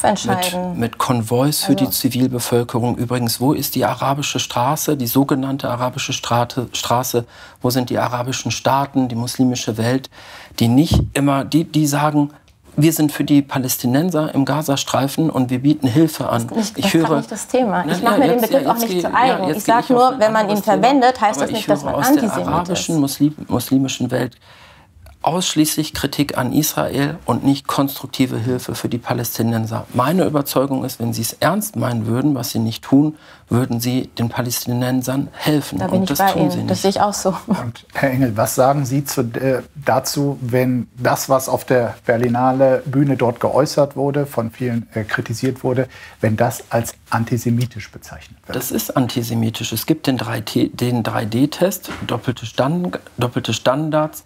mit, mit Konvois für also. die Zivilbevölkerung? Übrigens, wo ist die arabische Straße, die sogenannte arabische Straße? Wo sind die arabischen Staaten, die muslimische Welt, die nicht immer, die, die sagen, wir sind für die Palästinenser im Gazastreifen und wir bieten Hilfe an. Das ist nicht, ich das höre, nicht das Thema. Ich mache ja, mir den Begriff ja, auch nicht zu eigen. Ja, ich sage nur, wenn man ihn verwendet, heißt das nicht, dass man Antisemit ist. Ich höre aus der arabischen, Muslim, muslimischen Welt ausschließlich Kritik an Israel und nicht konstruktive Hilfe für die Palästinenser. Meine Überzeugung ist, wenn sie es ernst meinen würden, was sie nicht tun, würden sie den Palästinensern helfen. Da bin und ich das bei tun Ihnen. sie nicht. Das sehe ich auch so. Und Herr Engel, was sagen Sie zu, äh, dazu, wenn das, was auf der Berlinale Bühne dort geäußert wurde, von vielen äh, kritisiert wurde, wenn das als antisemitisch bezeichnet wird? Das ist antisemitisch. Es gibt den drei D Test, doppelte, Stand, doppelte Standards,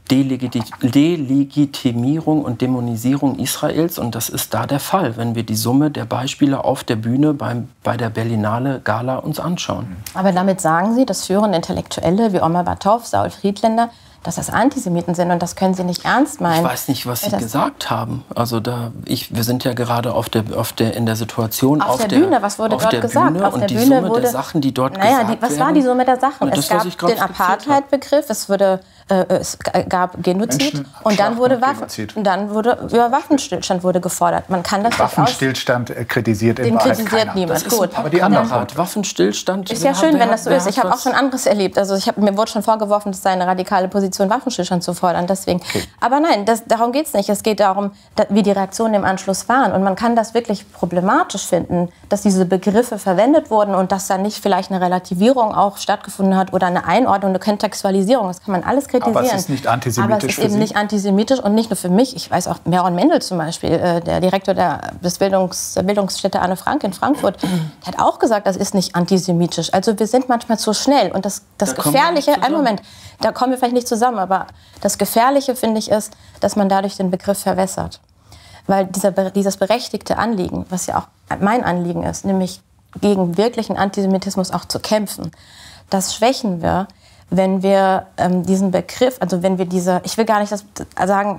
Delegitimierung und Dämonisierung Israels. Und das ist da der Fall, wenn wir die Summe der Beispiele auf der Bühne beim, bei der Berlinale Gala uns anschauen. Aber damit sagen Sie, dass führende Intellektuelle wie Omar Bartov, Saul Friedländer, dass das Antisemiten sind und das können Sie nicht ernst meinen. Ich weiß nicht, was Sie gesagt haben. Also da, ich, wir sind ja gerade auf der, auf der, in der Situation auf, auf der, der Bühne. Was wurde dort gesagt? Bühne auf der und die Bühne Summe wurde, der Sachen, die dort naja, gesagt die, was werden. war die Summe der Sachen? Das, es gab den Apartheid-Begriff, es wurde äh, es gab Genozid und dann wurde, Genozid. Und dann wurde über Waffenstillstand wurde gefordert. Man kann das Waffenstillstand durchaus, kritisiert in den Wahrheit kritisiert keiner. niemand. Das Gut. Aber die andere Art, Waffenstillstand ist ja schön, wenn das so ist. Ich habe auch schon anderes erlebt. Also ich hab, mir wurde schon vorgeworfen, das sei eine radikale Position, Waffenstillstand zu fordern. Deswegen. Okay. Aber nein, das, darum geht es nicht. Es geht darum, da, wie die Reaktionen im Anschluss waren. Und man kann das wirklich problematisch finden, dass diese Begriffe verwendet wurden und dass da nicht vielleicht eine Relativierung auch stattgefunden hat oder eine Einordnung, eine Kontextualisierung. Das kann man alles kritisieren. Aber es ist nicht antisemitisch. Aber es ist eben nicht antisemitisch und nicht nur für mich. Ich weiß auch, Meron Mendel zum Beispiel, äh, der Direktor der, des Bildungs, der Bildungsstätte Anne Frank in Frankfurt, der hat auch gesagt, das ist nicht antisemitisch. Also wir sind manchmal zu schnell. Und das, das da Gefährliche, einen Moment, da kommen wir vielleicht nicht zusammen, aber das Gefährliche, finde ich, ist, dass man dadurch den Begriff verwässert. Weil dieser, dieses berechtigte Anliegen, was ja auch mein Anliegen ist, nämlich gegen wirklichen Antisemitismus auch zu kämpfen, das schwächen wir, wenn wir ähm, diesen Begriff, also wenn wir diese, ich will gar nicht das sagen,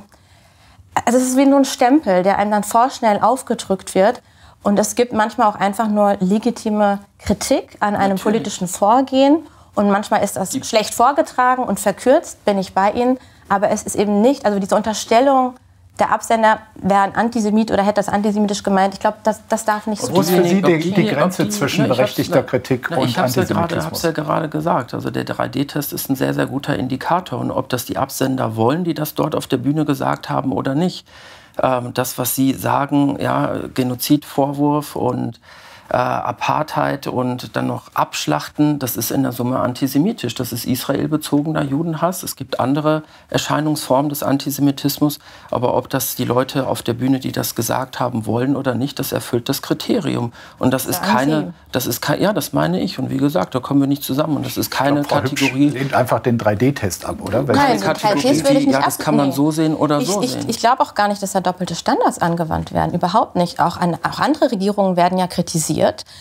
also es ist wie nur ein Stempel, der einem dann vorschnell aufgedrückt wird. Und es gibt manchmal auch einfach nur legitime Kritik an einem Natürlich. politischen Vorgehen. Und manchmal ist das schlecht vorgetragen und verkürzt, bin ich bei Ihnen. Aber es ist eben nicht, also diese Unterstellung, der Absender wäre ein Antisemit oder hätte das antisemitisch gemeint. Ich glaube, das, das darf nicht so sein. Wo ist für Sie die, die Grenze die, zwischen na, berechtigter Kritik na, und ich hab's Antisemitismus? Ja ich habe es ja gerade gesagt. Also der drei D Test ist ein sehr, sehr guter Indikator. Und ob das die Absender wollen, die das dort auf der Bühne gesagt haben oder nicht. Ähm, das, was Sie sagen, ja, Genozidvorwurf und äh, Apartheid und dann noch Abschlachten, das ist in der Summe antisemitisch. Das ist israelbezogener Judenhass. Es gibt andere Erscheinungsformen des Antisemitismus. Aber ob das die Leute auf der Bühne, die das gesagt haben wollen oder nicht, das erfüllt das Kriterium. Und das ist keine, das ist kein, ja, das meine ich. Und wie gesagt, da kommen wir nicht zusammen. Und das ist keine ich glaub, Frau Kategorie. Hübsch lehnt einfach den drei D Test ab, oder? Wenn Nein, den drei D Test würde ich nicht ja, das kann man so sehen oder ich, so ich, sehen. Ich glaube auch gar nicht, dass da doppelte Standards angewandt werden. Überhaupt nicht. Auch, an, auch andere Regierungen werden ja kritisiert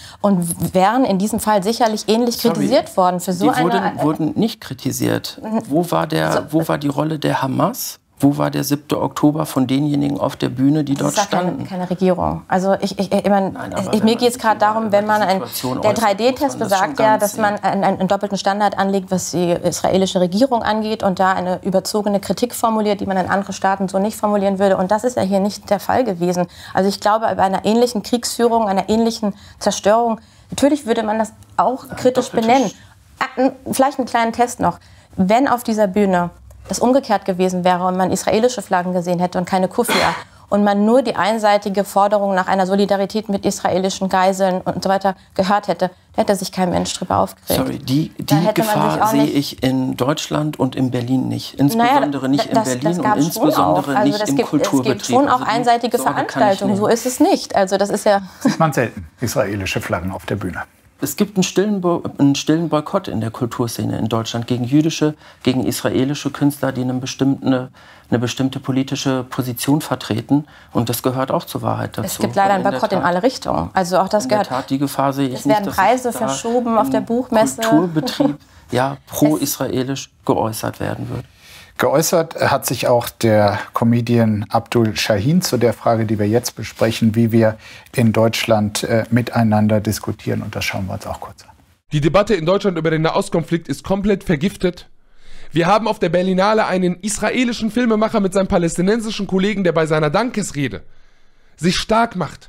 und wären in diesem Fall sicherlich ähnlich Sorry, kritisiert worden. Für so die wurden, eine, wurden nicht kritisiert. Wo war, der, wo war die Rolle der Hamas? Wo war der siebte Oktober von denjenigen auf der Bühne, die dort das ist standen? Keine, keine Regierung. Also ich, ich, ich, mein, Nein, ich mir geht es gerade darum, wenn man ein, der drei D Test besagt ja, dass man einen, einen doppelten Standard anlegt, was die israelische Regierung angeht und da eine überzogene Kritik formuliert, die man in anderen Staaten so nicht formulieren würde. Und das ist ja hier nicht der Fall gewesen. Also ich glaube, bei einer ähnlichen Kriegsführung, einer ähnlichen Zerstörung, natürlich würde man das auch Nein, kritisch benennen. Vielleicht einen kleinen Test noch. Wenn auf dieser Bühne das umgekehrt gewesen wäre und man israelische Flaggen gesehen hätte und keine Kufia und man nur die einseitige Forderung nach einer Solidarität mit israelischen Geiseln und so weiter gehört hätte, hätte sich kein Mensch darüber aufgeregt. Sorry, die, die Gefahr sehe ich in Deutschland und in Berlin nicht. Insbesondere naja, nicht in das, Berlin das und insbesondere also nicht das im gibt, Kulturbetrieb. Es gibt schon auch also einseitige Veranstaltungen, so ist es nicht. Also das ist ja sieht man selten, israelische Flaggen auf der Bühne. Es gibt einen stillen, Bo einen stillen Boykott in der Kulturszene in Deutschland gegen jüdische, gegen israelische Künstler, die eine bestimmte, eine, eine bestimmte politische Position vertreten. Und das gehört auch zur Wahrheit dazu. Es gibt leider einen Boykott in, in alle Richtungen. Also auch das in gehört. Der Tat, die Gefahr sehe ich es werden nicht, Preise verschoben auf der Buchmesse. Kulturbetrieb ja, pro-israelisch geäußert werden wird. Geäußert hat sich auch der Comedian Abdul Shahin zu der Frage, die wir jetzt besprechen, wie wir in Deutschland äh, miteinander diskutieren. Und das schauen wir uns auch kurz an. Die Debatte in Deutschland über den Nahostkonflikt ist komplett vergiftet. Wir haben auf der Berlinale einen israelischen Filmemacher mit seinem palästinensischen Kollegen, der bei seiner Dankesrede sich stark macht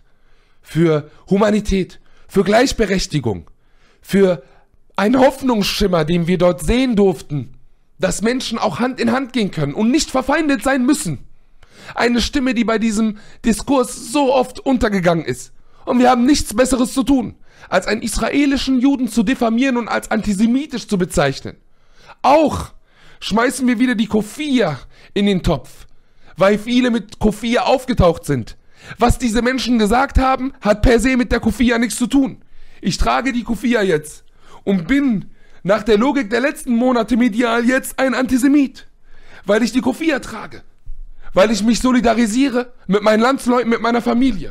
für Humanität, für Gleichberechtigung, für einen Hoffnungsschimmer, den wir dort sehen durften, dass Menschen auch Hand in Hand gehen können und nicht verfeindet sein müssen. Eine Stimme, die bei diesem Diskurs so oft untergegangen ist. Und wir haben nichts Besseres zu tun, als einen israelischen Juden zu diffamieren und als antisemitisch zu bezeichnen. Auch schmeißen wir wieder die Kufia in den Topf, weil viele mit Kufia aufgetaucht sind. Was diese Menschen gesagt haben, hat per se mit der Kufia nichts zu tun. Ich trage die Kufia jetzt und bin nach der Logik der letzten Monate medial jetzt ein Antisemit, weil ich die Kufia trage, weil ich mich solidarisiere mit meinen Landsleuten, mit meiner Familie.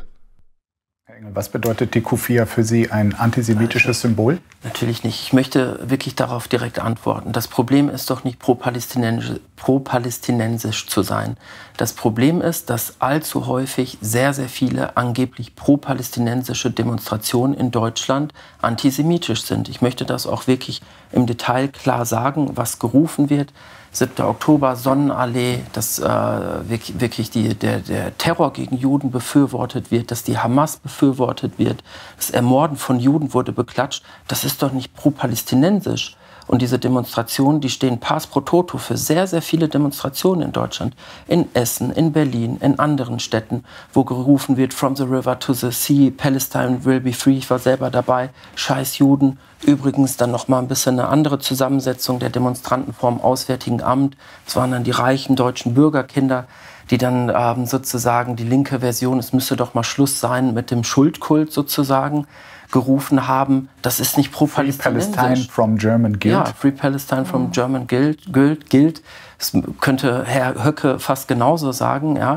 Herr Engel, was bedeutet die Kufia für Sie, ein antisemitisches Symbol? Natürlich nicht. Ich möchte wirklich darauf direkt antworten. Das Problem ist doch nicht pro-palästinensisch, pro-palästinensisch zu sein. Das Problem ist, dass allzu häufig sehr, sehr viele angeblich pro-palästinensische Demonstrationen in Deutschland antisemitisch sind. Ich möchte das auch wirklich im Detail klar sagen, was gerufen wird. siebter Oktober, Sonnenallee, dass äh, wirklich, wirklich die, der, der Terror gegen Juden befürwortet wird, dass die Hamas befürwortet wird, das Ermorden von Juden wurde beklatscht. Das ist doch nicht pro-palästinensisch. Und diese Demonstrationen, die stehen pars pro toto für sehr, sehr viele Demonstrationen in Deutschland. In Essen, in Berlin, in anderen Städten, wo gerufen wird, from the river to the sea, Palestine will be free. Ich war selber dabei, scheiß Juden. Übrigens dann noch mal ein bisschen eine andere Zusammensetzung der Demonstranten vom Auswärtigen Amt. Es waren dann die reichen deutschen Bürgerkinder, die dann ähm, sozusagen die linke Version, es müsse doch mal Schluss sein mit dem Schuldkult sozusagen, gerufen haben. Das ist nicht pro-palästinensisch. Free Palestine from German Guild. Ja, Free Palestine from German Guild. Guild, Guild. Das könnte Herr Höcke fast genauso sagen, ja.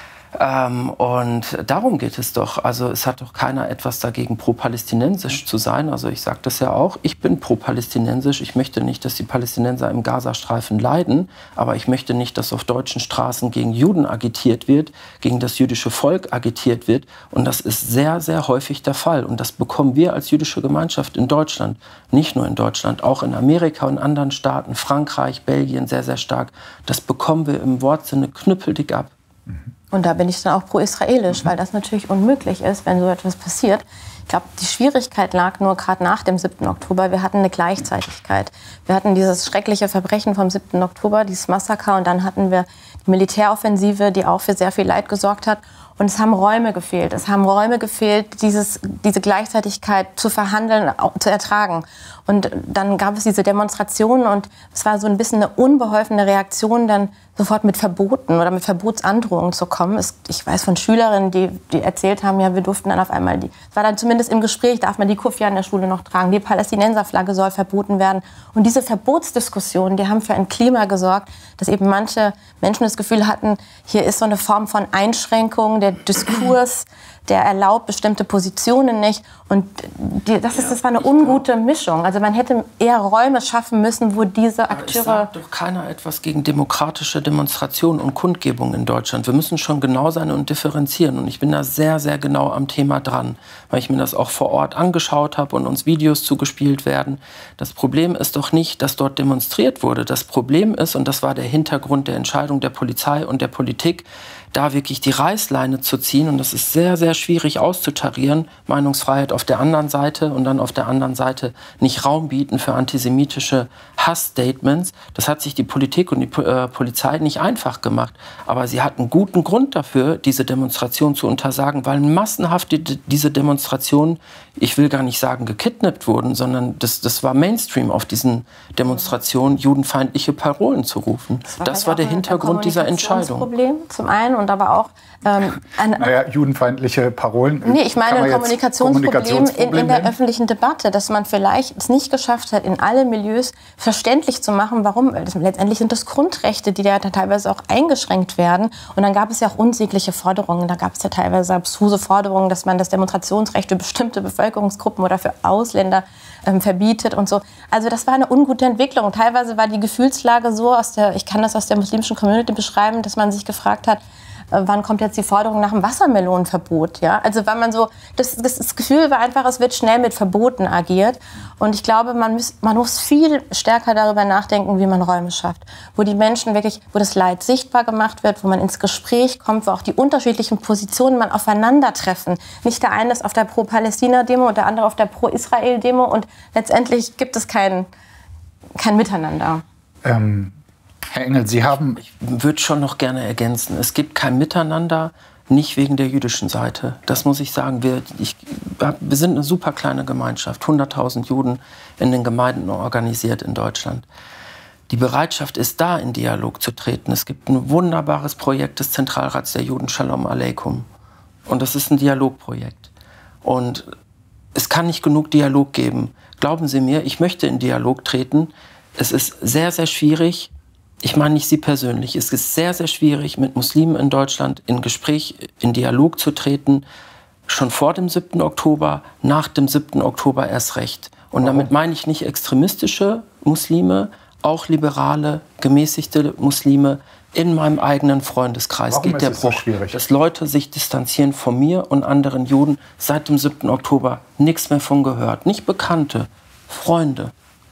Ähm, und darum geht es doch. Also es hat doch keiner etwas dagegen, pro-palästinensisch zu sein. Also ich sage das ja auch, ich bin pro-palästinensisch. Ich möchte nicht, dass die Palästinenser im Gazastreifen leiden, aber ich möchte nicht, dass auf deutschen Straßen gegen Juden agitiert wird, gegen das jüdische Volk agitiert wird. Und das ist sehr, sehr häufig der Fall. Und das bekommen wir als jüdische Gemeinschaft in Deutschland, nicht nur in Deutschland, auch in Amerika und anderen Staaten, Frankreich, Belgien sehr, sehr stark. Das bekommen wir im Wortsinne knüppeldick ab. Und da bin ich dann auch pro-israelisch, weil das natürlich unmöglich ist, wenn so etwas passiert. Ich glaube, die Schwierigkeit lag nur gerade nach dem siebten Oktober. Wir hatten eine Gleichzeitigkeit. Wir hatten dieses schreckliche Verbrechen vom siebten Oktober, dieses Massaker. Und dann hatten wir die Militäroffensive, die auch für sehr viel Leid gesorgt hat. Und es haben Räume gefehlt. Es haben Räume gefehlt, dieses, diese Gleichzeitigkeit zu verhandeln, auch zu ertragen. Und dann gab es diese Demonstrationen und es war so ein bisschen eine unbeholfene Reaktion, dann sofort mit Verboten oder mit Verbotsandrohungen zu kommen. Es, ich weiß von Schülerinnen, die, die erzählt haben, ja, wir durften dann auf einmal, die, es war dann zumindest im Gespräch, darf man die Kufja in der Schule noch tragen, die Palästinenserflagge soll verboten werden. Und diese Verbotsdiskussionen, die haben für ein Klima gesorgt, dass eben manche Menschen das Gefühl hatten, hier ist so eine Form von Einschränkung, der Diskurs, der erlaubt bestimmte Positionen nicht. Und die, das, ist, das war eine ungute Mischung. Also man hätte eher Räume schaffen müssen, wo diese Akteure... Aber es sagt doch keiner etwas gegen demokratische Demonstrationen und Kundgebungen in Deutschland. Wir müssen schon genau sein und differenzieren. Und ich bin da sehr, sehr genau am Thema dran, weil ich mir das auch vor Ort angeschaut habe und uns Videos zugespielt werden. Das Problem ist doch nicht, dass dort demonstriert wurde. Das Problem ist, und das war der Hintergrund der Entscheidung der Polizei und der Politik, da wirklich die Reißleine zu ziehen. Und das ist sehr, sehr schwierig auszutarieren. Meinungsfreiheit auf der anderen Seite und dann auf der anderen Seite nicht Raum bieten für antisemitische Hassstatements. Das hat sich die Politik und die äh, Polizei nicht einfach gemacht. Aber sie hatten guten Grund dafür, diese Demonstration zu untersagen, weil massenhaft die, diese Demonstrationen, ich will gar nicht sagen gekidnappt wurden, sondern das, das war Mainstream auf diesen Demonstrationen, judenfeindliche Parolen zu rufen. Das war, das war der Hintergrund dieser Entscheidung. Problem zum einen und aber auch ähm, ein, naja, judenfeindliche Parolen. Nee, ich meine ein Kommunikationsproblem, Kommunikationsproblem in, in der öffentlichen Debatte, dass man vielleicht es nicht geschafft hat, in alle Milieus verständlich zu machen, warum. Das, letztendlich sind das Grundrechte, die da teilweise auch eingeschränkt werden. Und dann gab es ja auch unsägliche Forderungen. Da gab es ja teilweise abstruse Forderungen, dass man das Demonstrationsrecht für bestimmte Bevölkerungsgruppen oder für Ausländer ähm, verbietet und so. Also das war eine ungute Entwicklung. Teilweise war die Gefühlslage so, aus der, ich kann das aus der muslimischen Community beschreiben, dass man sich gefragt hat, wann kommt jetzt die Forderung nach einem Wassermelonenverbot? Ja? Also weil man so, das, das, das Gefühl war einfach, es wird schnell mit Verboten agiert. Und ich glaube, man muss, man muss viel stärker darüber nachdenken, wie man Räume schafft. Wo die Menschen wirklich, wo das Leid sichtbar gemacht wird, wo man ins Gespräch kommt, wo auch die unterschiedlichen Positionen man aufeinandertreffen. Nicht der eine ist auf der Pro-Palästina-Demo und der andere auf der Pro-Israel-Demo. Und letztendlich gibt es kein, kein Miteinander. Ähm. Herr Engel, Sie haben... Ich würde schon noch gerne ergänzen. Es gibt kein Miteinander, nicht wegen der jüdischen Seite. Das muss ich sagen. Wir, ich, wir sind eine super kleine Gemeinschaft. hunderttausend Juden in den Gemeinden organisiert in Deutschland. Die Bereitschaft ist da, in Dialog zu treten. Es gibt ein wunderbares Projekt des Zentralrats der Juden, Shalom Aleikum. Und das ist ein Dialogprojekt. Und es kann nicht genug Dialog geben. Glauben Sie mir, ich möchte in Dialog treten. Es ist sehr, sehr schwierig. Ich meine nicht Sie persönlich. Es ist sehr, sehr schwierig, mit Muslimen in Deutschland in Gespräch, in Dialog zu treten. Schon vor dem siebten Oktober, nach dem siebten Oktober erst recht. Und damit meine ich nicht extremistische Muslime, auch liberale, gemäßigte Muslime. In meinem eigenen Freundeskreis Warum geht der Bruch, so dass Leute sich distanzieren von mir und anderen Juden. Seit dem siebten Oktober nichts mehr von gehört. Nicht Bekannte, Freunde.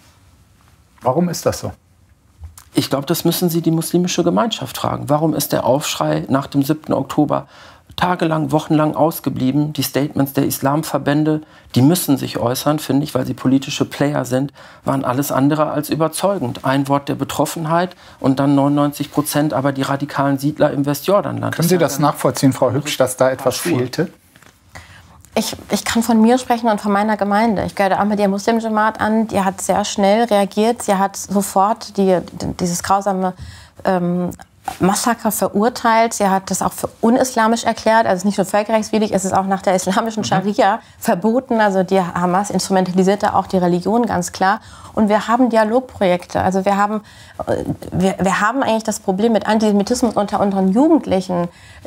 Warum ist das so? Ich glaube, das müssen Sie die muslimische Gemeinschaft fragen. Warum ist der Aufschrei nach dem siebten Oktober tagelang, wochenlang ausgeblieben. Die Statements der Islamverbände, die müssen sich äußern, finde ich, weil sie politische Player sind, waren alles andere als überzeugend. Ein Wort der Betroffenheit und dann neunundneunzig Prozent aber die radikalen Siedler im Westjordanland. Können Sie das nachvollziehen, Frau Hübsch, dass da etwas fehlte? Ich, ich kann von mir sprechen und von meiner Gemeinde. Ich gehöre Ahmadiyya Muslim Jamaat an. Die hat sehr schnell reagiert. Sie hat sofort die, dieses grausame ähm, Massaker verurteilt. Sie hat das auch für unislamisch erklärt. Also nicht nur völkerrechtswidrig, es ist auch nach der islamischen Scharia mhm. verboten. Also die Hamas instrumentalisiert da auch die Religion ganz klar. Und wir haben Dialogprojekte. Also wir haben, wir, wir haben eigentlich das Problem mit Antisemitismus unter unseren Jugendlichen.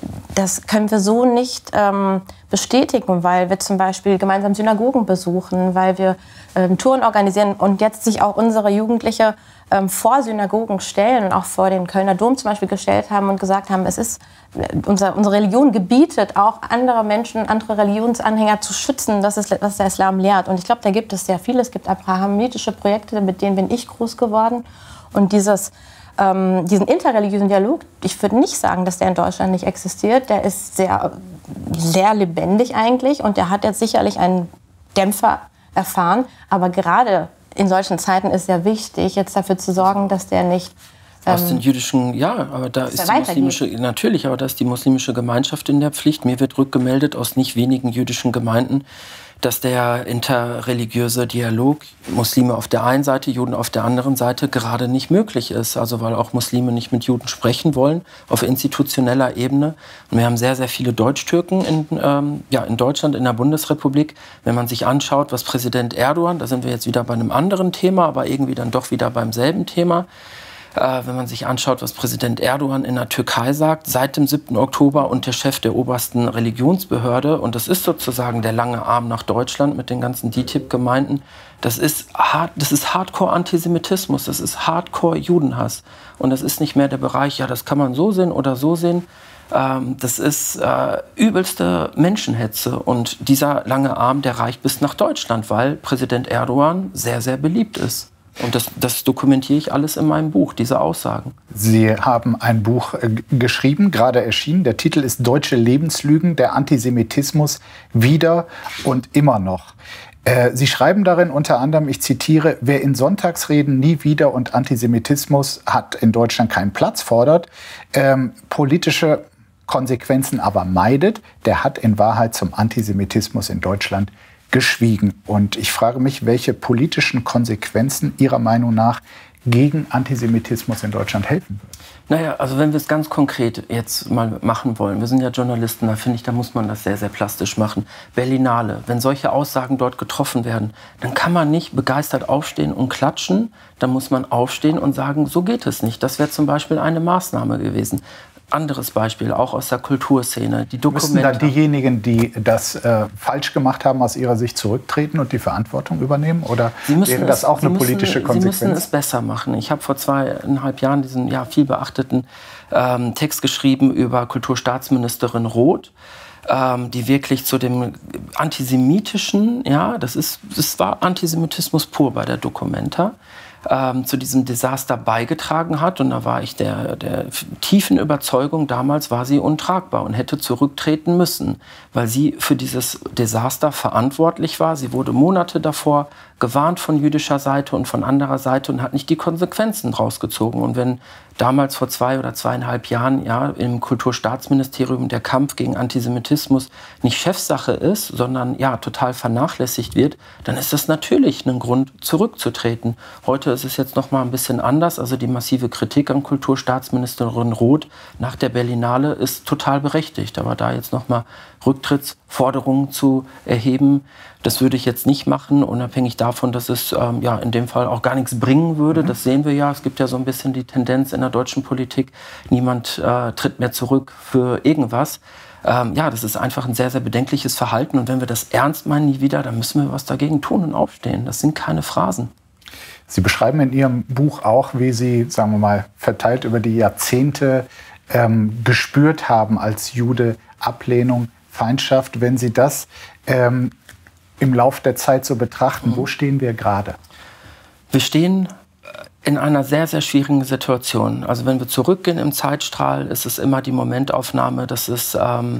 Das können wir so nicht ähm, bestätigen, weil wir zum Beispiel gemeinsam Synagogen besuchen, weil wir ähm, Touren organisieren und jetzt sich auch unsere Jugendliche ähm, vor Synagogen stellen und auch vor den Kölner Dom zum Beispiel gestellt haben und gesagt haben, es ist, unser, unsere Religion gebietet auch andere Menschen, andere Religionsanhänger zu schützen. Das ist, was der Islam lehrt. Und ich glaube, da gibt es sehr viel. Es gibt abrahamitische Projekte, mit denen bin ich groß geworden. Und dieses, ähm, diesen interreligiösen Dialog, ich würde nicht sagen, dass der in Deutschland nicht existiert. Der ist sehr, sehr lebendig eigentlich und der hat jetzt sicherlich einen Dämpfer erfahren. Aber gerade in solchen Zeiten ist sehr wichtig, jetzt dafür zu sorgen, dass der nicht aus den jüdischen, ja, aber da ist die muslimische, natürlich, aber da ist die muslimische Gemeinschaft in der Pflicht. Mir wird rückgemeldet aus nicht wenigen jüdischen Gemeinden, dass der interreligiöse Dialog, Muslime auf der einen Seite, Juden auf der anderen Seite, gerade nicht möglich ist. Also weil auch Muslime nicht mit Juden sprechen wollen, auf institutioneller Ebene. Und wir haben sehr, sehr viele Deutschtürken in, ähm, ja, in Deutschland, in der Bundesrepublik. Wenn man sich anschaut, was Präsident Erdogan, da sind wir jetzt wieder bei einem anderen Thema, aber irgendwie dann doch wieder beim selben Thema, Äh, wenn man sich anschaut, was Präsident Erdogan in der Türkei sagt, seit dem siebten Oktober und der Chef der obersten Religionsbehörde, und das ist sozusagen der lange Arm nach Deutschland mit den ganzen D T I P-Gemeinden, das ist, hard, das ist Hardcore-Antisemitismus, das ist Hardcore-Judenhass. Und das ist nicht mehr der Bereich, ja, das kann man so sehen oder so sehen. Ähm, das ist äh, übelste Menschenhetze. Und dieser lange Arm, der reicht bis nach Deutschland, weil Präsident Erdogan sehr, sehr beliebt ist. Und das, das dokumentiere ich alles in meinem Buch, diese Aussagen. Sie haben ein Buch äh, geschrieben, gerade erschienen. Der Titel ist Deutsche Lebenslügen, der Antisemitismus wieder und immer noch. Äh, Sie schreiben darin unter anderem, ich zitiere, wer in Sonntagsreden nie wieder und Antisemitismus hat in Deutschland keinen Platz fordert, ähm, politische Konsequenzen aber meidet, der hat in Wahrheit zum Antisemitismus in Deutschland geschwiegen. Und ich frage mich, welche politischen Konsequenzen Ihrer Meinung nach gegen Antisemitismus in Deutschland helfen würden? Naja, also wenn wir es ganz konkret jetzt mal machen wollen, wir sind ja Journalisten, da finde ich, da muss man das sehr, sehr plastisch machen. Berlinale, wenn solche Aussagen dort getroffen werden, dann kann man nicht begeistert aufstehen und klatschen, dann muss man aufstehen und sagen, so geht es nicht. Das wäre zum Beispiel eine Maßnahme gewesen. Anderes Beispiel, auch aus der Kulturszene, die Dokumente. Müssen da diejenigen, die das äh, falsch gemacht haben, aus Ihrer Sicht zurücktreten und die Verantwortung übernehmen? Oder wäre das es, auch eine müssen, politische Konsequenz? Sie müssen es besser machen. Ich habe vor zweieinhalb Jahren diesen ja, viel beachteten ähm, Text geschrieben über Kulturstaatsministerin Roth, ähm, die wirklich zu dem antisemitischen, ja, das ist, das war Antisemitismus pur bei der Documenta, Ähm, zu diesem Desaster beigetragen hat. Und da war ich der, der tiefen Überzeugung, damals war sie untragbar und hätte zurücktreten müssen, weil sie für dieses Desaster verantwortlich war. Sie wurde Monate davor gewarnt von jüdischer Seite und von anderer Seite und hat nicht die Konsequenzen rausgezogen. Und wenn damals vor zwei oder zweieinhalb Jahren ja, im Kulturstaatsministerium der Kampf gegen Antisemitismus nicht Chefsache ist, sondern ja, total vernachlässigt wird, dann ist das natürlich ein Grund, zurückzutreten. Heute ist es jetzt noch mal ein bisschen anders. Also die massive Kritik an Kulturstaatsministerin Roth nach der Berlinale ist total berechtigt. Aber da jetzt noch mal Rücktrittsforderungen zu erheben, das würde ich jetzt nicht machen, unabhängig davon, dass es ähm, ja, in dem Fall auch gar nichts bringen würde. Mhm. Das sehen wir ja. Es gibt ja so ein bisschen die Tendenz in der deutschen Politik, niemand äh, tritt mehr zurück für irgendwas. Ähm, ja, das ist einfach ein sehr, sehr bedenkliches Verhalten. Und wenn wir das ernst meinen, nie wieder, dann müssen wir was dagegen tun und aufstehen. Das sind keine Phrasen. Sie beschreiben in Ihrem Buch auch, wie Sie, sagen wir mal, verteilt über die Jahrzehnte ähm, gespürt haben als Jude Ablehnung, Feindschaft. Wenn Sie das ähm, im Lauf der Zeit so betrachten, mhm. wo stehen wir gerade? Wir stehen in einer sehr, sehr schwierigen Situation. Also wenn wir zurückgehen im Zeitstrahl, ist es immer die Momentaufnahme, dass es ähm,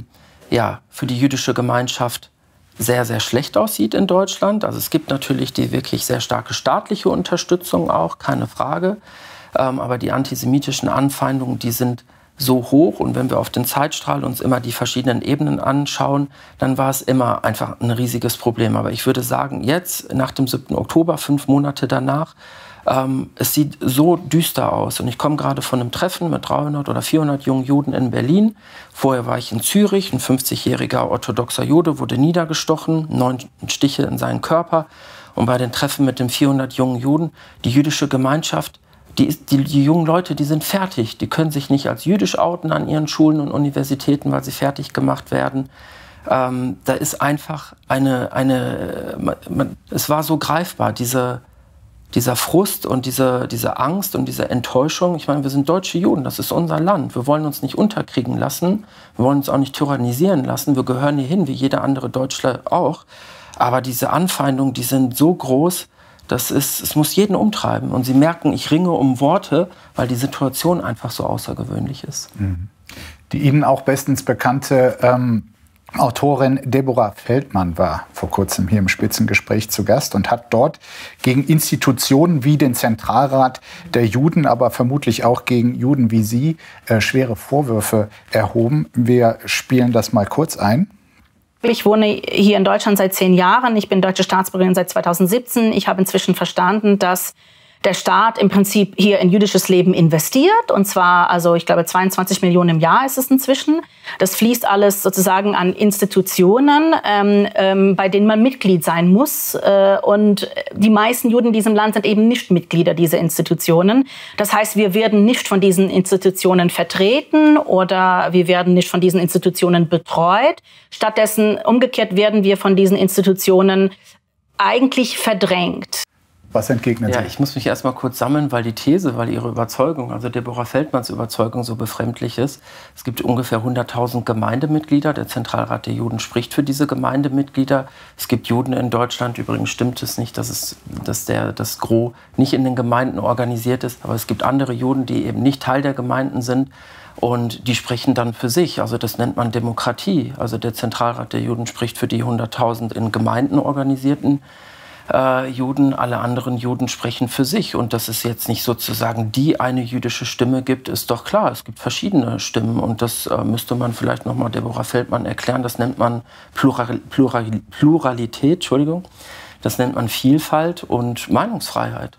ja, für die jüdische Gemeinschaft sehr, sehr schlecht aussieht in Deutschland. Also es gibt natürlich die wirklich sehr starke staatliche Unterstützung auch, keine Frage. Ähm, aber die antisemitischen Anfeindungen, die sind so hoch. Und wenn wir auf den Zeitstrahl uns immer die verschiedenen Ebenen anschauen, dann war es immer einfach ein riesiges Problem. Aber ich würde sagen, jetzt, nach dem siebten Oktober, fünf Monate danach, ähm, es sieht so düster aus. Und ich komme gerade von einem Treffen mit dreihundert oder vierhundert jungen Juden in Berlin. Vorher war ich in Zürich. Ein fünfzigjähriger orthodoxer Jude wurde niedergestochen, neun Stiche in seinen Körper. Und bei den Treffen mit den vierhundert jungen Juden, die jüdische Gemeinschaft, Die, die, die jungen Leute, die sind fertig. Die können sich nicht als jüdisch outen an ihren Schulen und Universitäten, weil sie fertig gemacht werden. Ähm, da ist einfach eine, eine man, man, es war so greifbar, diese, dieser Frust und diese, diese Angst und diese Enttäuschung. Ich meine, wir sind deutsche Juden, das ist unser Land. Wir wollen uns nicht unterkriegen lassen, wir wollen uns auch nicht tyrannisieren lassen. Wir gehören hier hin, wie jeder andere Deutsche auch. Aber diese Anfeindungen, die sind so groß, Das ist, es muss jeden umtreiben. Und sie merken, ich ringe um Worte, weil die Situation einfach so außergewöhnlich ist. Die Ihnen auch bestens bekannte ähm, Autorin Deborah Feldmann war vor kurzem hier im Spitzengespräch zu Gast und hat dort gegen Institutionen wie den Zentralrat der Juden, aber vermutlich auch gegen Juden wie Sie, äh, schwere Vorwürfe erhoben. Wir spielen das mal kurz ein. Ich wohne hier in Deutschland seit zehn Jahren. Ich bin deutsche Staatsbürgerin seit zweitausendsiebzehn. Ich habe inzwischen verstanden, dass der Staat im Prinzip hier in jüdisches Leben investiert. Und zwar, also ich glaube, zweiundzwanzig Millionen im Jahr ist es inzwischen. Das fließt alles sozusagen an Institutionen, ähm, ähm, bei denen man Mitglied sein muss. Äh, und die meisten Juden in diesem Land sind eben nicht Mitglieder dieser Institutionen. Das heißt, wir werden nicht von diesen Institutionen vertreten oder wir werden nicht von diesen Institutionen betreut. Stattdessen, umgekehrt, werden wir von diesen Institutionen eigentlich verdrängt. Was entgegnen Sie? Ja, ich muss mich erst mal kurz sammeln, weil die These, weil ihre Überzeugung, also Deborah Feldmanns Überzeugung so befremdlich ist. Es gibt ungefähr hunderttausend Gemeindemitglieder. Der Zentralrat der Juden spricht für diese Gemeindemitglieder. Es gibt Juden in Deutschland. Übrigens stimmt es nicht, dass, es, dass der, das Gros nicht in den Gemeinden organisiert ist. Aber es gibt andere Juden, die eben nicht Teil der Gemeinden sind. Und die sprechen dann für sich. Also das nennt man Demokratie. Also der Zentralrat der Juden spricht für die hunderttausend in Gemeinden organisierten Äh, Juden, alle anderen Juden sprechen für sich. Und dass es jetzt nicht sozusagen die eine jüdische Stimme gibt, ist doch klar. Es gibt verschiedene Stimmen und das äh, müsste man vielleicht nochmal Deborah Feldmann erklären. Das nennt man Plural, Plural, Pluralität, Entschuldigung. Das nennt man Vielfalt und Meinungsfreiheit.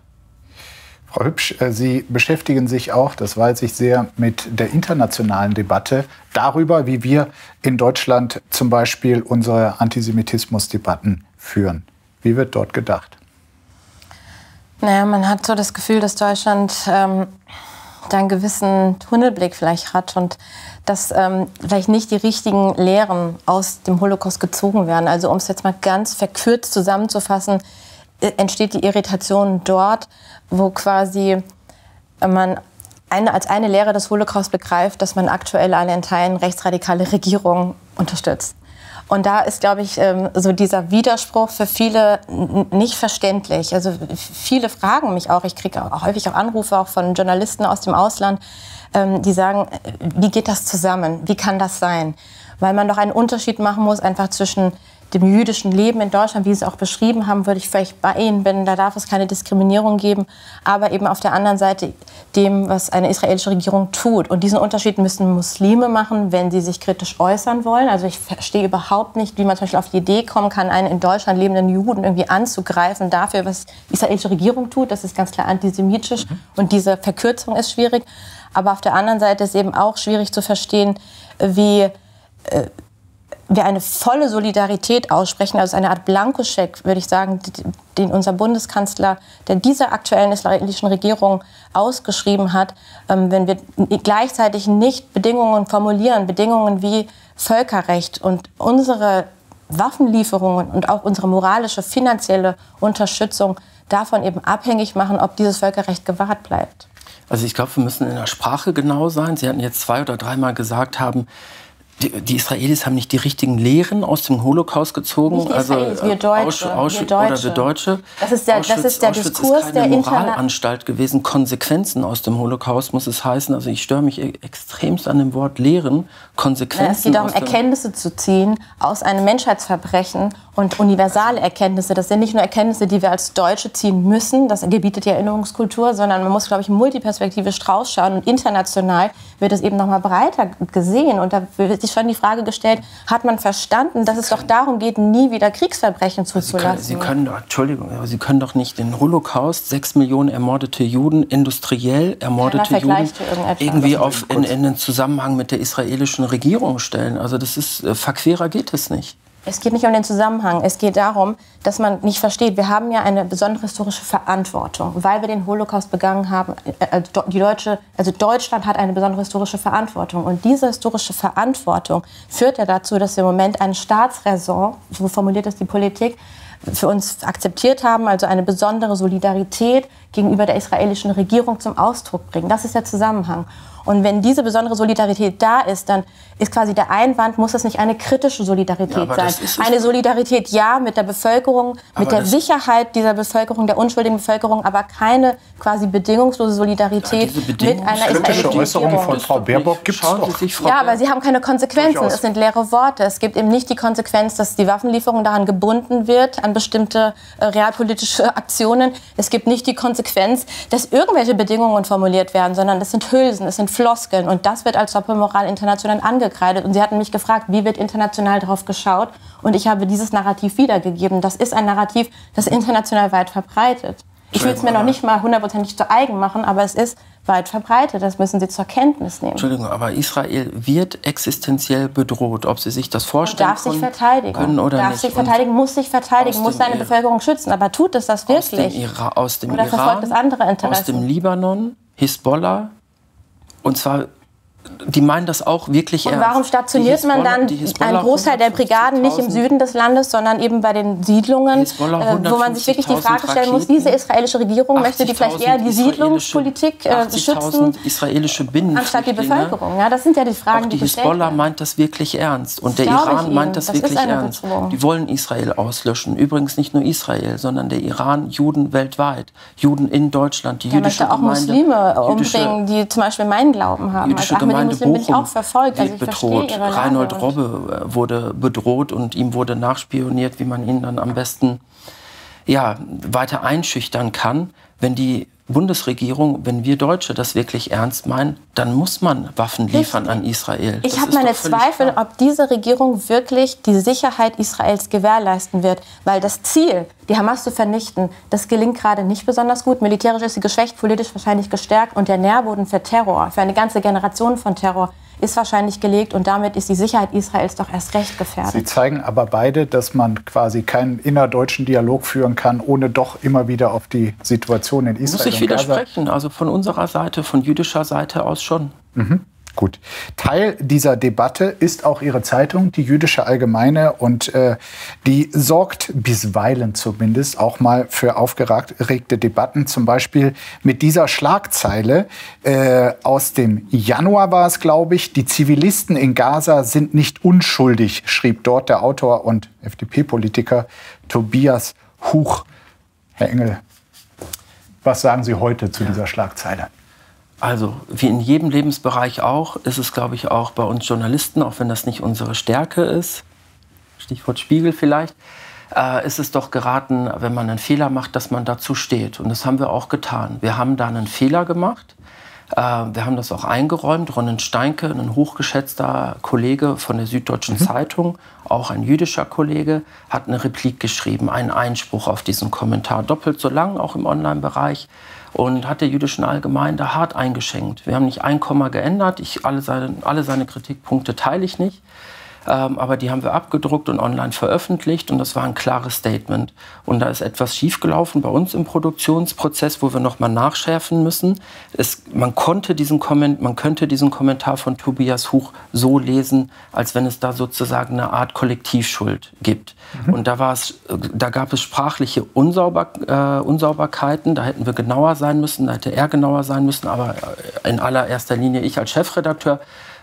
Frau Hübsch, Sie beschäftigen sich auch, das weiß ich sehr, mit der internationalen Debatte darüber, wie wir in Deutschland zum Beispiel unsere Antisemitismusdebatten führen. Wie wird dort gedacht? Naja, man hat so das Gefühl, dass Deutschland ähm, da einen gewissen Tunnelblick vielleicht hat und dass ähm, vielleicht nicht die richtigen Lehren aus dem Holocaust gezogen werden. Also um es jetzt mal ganz verkürzt zusammenzufassen, äh, entsteht die Irritation dort, wo quasi man eine, als eine Lehre des Holocaust begreift, dass man aktuell eine in Teilen rechtsradikale Regierung unterstützt. Und da ist, glaube ich, so dieser Widerspruch für viele nicht verständlich. Also viele fragen mich auch, ich kriege auch häufig auch Anrufe auch von Journalisten aus dem Ausland, die sagen, wie geht das zusammen? Wie kann das sein? Weil man doch einen Unterschied machen muss einfach zwischen dem jüdischen Leben in Deutschland, wie Sie es auch beschrieben haben, würde ich vielleicht bei Ihnen bin, da darf es keine Diskriminierung geben, aber eben auf der anderen Seite dem, was eine israelische Regierung tut. Und diesen Unterschied müssen Muslime machen, wenn sie sich kritisch äußern wollen. Also ich verstehe überhaupt nicht, wie man zum Beispiel auf die Idee kommen kann, einen in Deutschland lebenden Juden irgendwie anzugreifen dafür, was die israelische Regierung tut. Das ist ganz klar antisemitisch mhm. und diese Verkürzung ist schwierig. Aber auf der anderen Seite ist eben auch schwierig zu verstehen, wie äh, wir eine volle Solidarität aussprechen, also eine Art Blankoscheck, würde ich sagen, den unser Bundeskanzler, der dieser aktuellen israelischen Regierung ausgeschrieben hat, wenn wir gleichzeitig nicht Bedingungen formulieren, Bedingungen wie Völkerrecht und unsere Waffenlieferungen und auch unsere moralische, finanzielle Unterstützung davon eben abhängig machen, ob dieses Völkerrecht gewahrt bleibt. Also ich glaube, wir müssen in der Sprache genau sein. Sie hatten jetzt zwei oder dreimal gesagt haben, Die, die Israelis haben nicht die richtigen Lehren aus dem Holocaust gezogen. Nicht die also Israelis, wir Deutsche, Auschwitz, wir Deutsche. Oder wir Deutsche. Das ist der, Auschwitz, das ist der Auschwitz Diskurs ist der keine Interna Moralanstalt gewesen. Konsequenzen aus dem Holocaust muss es heißen. Also ich störe mich extremst an dem Wort Lehren. Konsequenzen. Ja, es geht darum, Erkenntnisse zu ziehen aus einem Menschheitsverbrechen und universale Erkenntnisse. Das sind nicht nur Erkenntnisse, die wir als Deutsche ziehen müssen. Das gebietet die Erinnerungskultur, sondern man muss, glaube ich, multiperspektivisch rausschauen. Und international wird es eben noch mal breiter gesehen. Und da wird sich schon die Frage gestellt, hat man verstanden, dass es doch darum geht, nie wieder Kriegsverbrechen zuzulassen? Sie können, Sie können doch, Entschuldigung, aber Sie können doch nicht den Holocaust, sechs Millionen ermordete Juden, industriell ermordete Juden, irgendwie auf, in, in den Zusammenhang mit der israelischen Regierung stellen. Also das ist, äh, verquerer geht es nicht. Es geht nicht um den Zusammenhang. Es geht darum, dass man nicht versteht, wir haben ja eine besondere historische Verantwortung, weil wir den Holocaust begangen haben. Die Deutsche, also Deutschland hat eine besondere historische Verantwortung. Und diese historische Verantwortung führt ja dazu, dass wir im Moment eine Staatsräson, so formuliert es die Politik, für uns akzeptiert haben, also eine besondere Solidarität gegenüber der israelischen Regierung zum Ausdruck bringen. Das ist der Zusammenhang. Und wenn diese besondere Solidarität da ist, dann ist quasi der Einwand, muss es nicht eine kritische Solidarität ja, sein. Eine Solidarität, ja, mit der Bevölkerung, aber mit der Sicherheit dieser Bevölkerung, der unschuldigen Bevölkerung, aber keine quasi bedingungslose Solidarität ja, Bedingungs mit einer kritische Äußerung Regierung. von Frau Baerbock gibt es doch. Sich, Frau Ja, aber sie haben keine Konsequenzen. Durchaus. Es sind leere Worte. Es gibt eben nicht die Konsequenz, dass die Waffenlieferung daran gebunden wird, an bestimmte äh, realpolitische Aktionen. Es gibt nicht die Konsequenz, dass irgendwelche Bedingungen formuliert werden, sondern das sind Hülsen, es sind Floskeln. Und das wird als Doppelmoral international angekreidet. Und Sie hatten mich gefragt, wie wird international darauf geschaut? Und ich habe dieses Narrativ wiedergegeben. Das ist ein Narrativ, das international weit verbreitet. Ich will es mir noch nicht mal hundertprozentig zu eigen machen, aber es ist weit verbreitet. Das müssen Sie zur Kenntnis nehmen. Entschuldigung, aber Israel wird existenziell bedroht, ob Sie sich das vorstellen darf sich verteidigen. können oder darf nicht. sich verteidigen, muss sich verteidigen, muss seine Ir Bevölkerung schützen. Aber tut es das wirklich? Aus dem, Ira aus dem oder verfolgt es andere Iran, Interessen? aus dem Libanon, Hisbollah, und zwar die meinen das auch wirklich ernst. Und warum stationiert man dann einen Großteil der Brigaden nicht im Süden des Landes, sondern eben bei den Siedlungen, äh, wo man sich wirklich die Frage stellen muss, diese israelische Regierung möchte die vielleicht eher die Siedlungspolitik äh, schützen, israelische anstatt die Bevölkerung. Ja, das sind ja die Fragen, auch die die gestellt Hisbollah werden. meint das wirklich ernst. Und das der Iran meint Ihnen. das, das wirklich ernst. Bedrohung. Die wollen Israel auslöschen. Übrigens nicht nur Israel, sondern der Iran, Juden weltweit. Juden in Deutschland, die der jüdische möchte auch Gemeinde, Muslime jüdische, umbringen, die zum Beispiel meinen Glauben haben. jüdische Als Gemeinde Ahmadi-Muslim bin ich auch Bochum verfolgt. Also wird ich bedroht. verstehe ihre Lage. Reinhold Robbe wurde bedroht und ihm wurde nachspioniert, wie man ihn dann am besten ja, weiter einschüchtern kann. Wenn die Bundesregierung, wenn wir Deutsche das wirklich ernst meinen, dann muss man Waffen liefern Richtig. an Israel. Ich Das habe ist meine doch völlig Zweifel, klar. ob diese Regierung wirklich die Sicherheit Israels gewährleisten wird. Weil das Ziel, die Hamas zu vernichten, das gelingt gerade nicht besonders gut. Militärisch ist sie geschwächt, politisch wahrscheinlich gestärkt. Und der Nährboden für Terror, für eine ganze Generation von Terror, ist wahrscheinlich gelegt. Und damit ist die Sicherheit Israels doch erst recht gefährdet. Sie zeigen aber beide, dass man quasi keinen innerdeutschen Dialog führen kann, ohne doch immer wieder auf die Situation in Israel Muss ich und Gaza. widersprechen. Also von unserer Seite, von jüdischer Seite aus schon. Mhm. Gut. Teil dieser Debatte ist auch Ihre Zeitung, die Jüdische Allgemeine. Und äh, die sorgt bisweilen zumindest auch mal für aufgeregte Debatten. Zum Beispiel mit dieser Schlagzeile äh, aus dem Januar war es, glaube ich. Die Zivilisten in Gaza sind nicht unschuldig, schrieb dort der Autor und F D P-Politiker Tobias Huch. Herr Engel, was sagen Sie heute zu dieser Schlagzeile? Also, wie in jedem Lebensbereich auch, ist es, glaube ich, auch bei uns Journalisten, auch wenn das nicht unsere Stärke ist, Stichwort Spiegel vielleicht, äh, ist es doch geraten, wenn man einen Fehler macht, dass man dazu steht. Und das haben wir auch getan. Wir haben da einen Fehler gemacht. Äh, wir haben das auch eingeräumt. Ronen Steinke, ein hochgeschätzter Kollege von der Süddeutschen mhm. Zeitung, auch ein jüdischer Kollege, hat eine Replik geschrieben, einen Einspruch auf diesen Kommentar, doppelt so lang, auch im Online-Bereich. Und hat der Jüdischen Allgemeinen da hart eingeschenkt. Wir haben nicht ein Komma geändert. Ich, alle, seine, alle seine Kritikpunkte teile ich nicht. Ähm, aber die haben wir abgedruckt und online veröffentlicht. Und das war ein klares Statement. Und da ist etwas schiefgelaufen bei uns im Produktionsprozess, wo wir noch mal nachschärfen müssen. Es, man, konnte diesen Komment, man könnte diesen Kommentar von Tobias Huch so lesen, als wenn es da sozusagen eine Art Kollektivschuld gibt. Mhm. Und da, war es, da gab es sprachliche Unsauber, äh, Unsauberkeiten. Da hätten wir genauer sein müssen, da hätte er genauer sein müssen. Aber in allererster Linie ich als Chefredakteur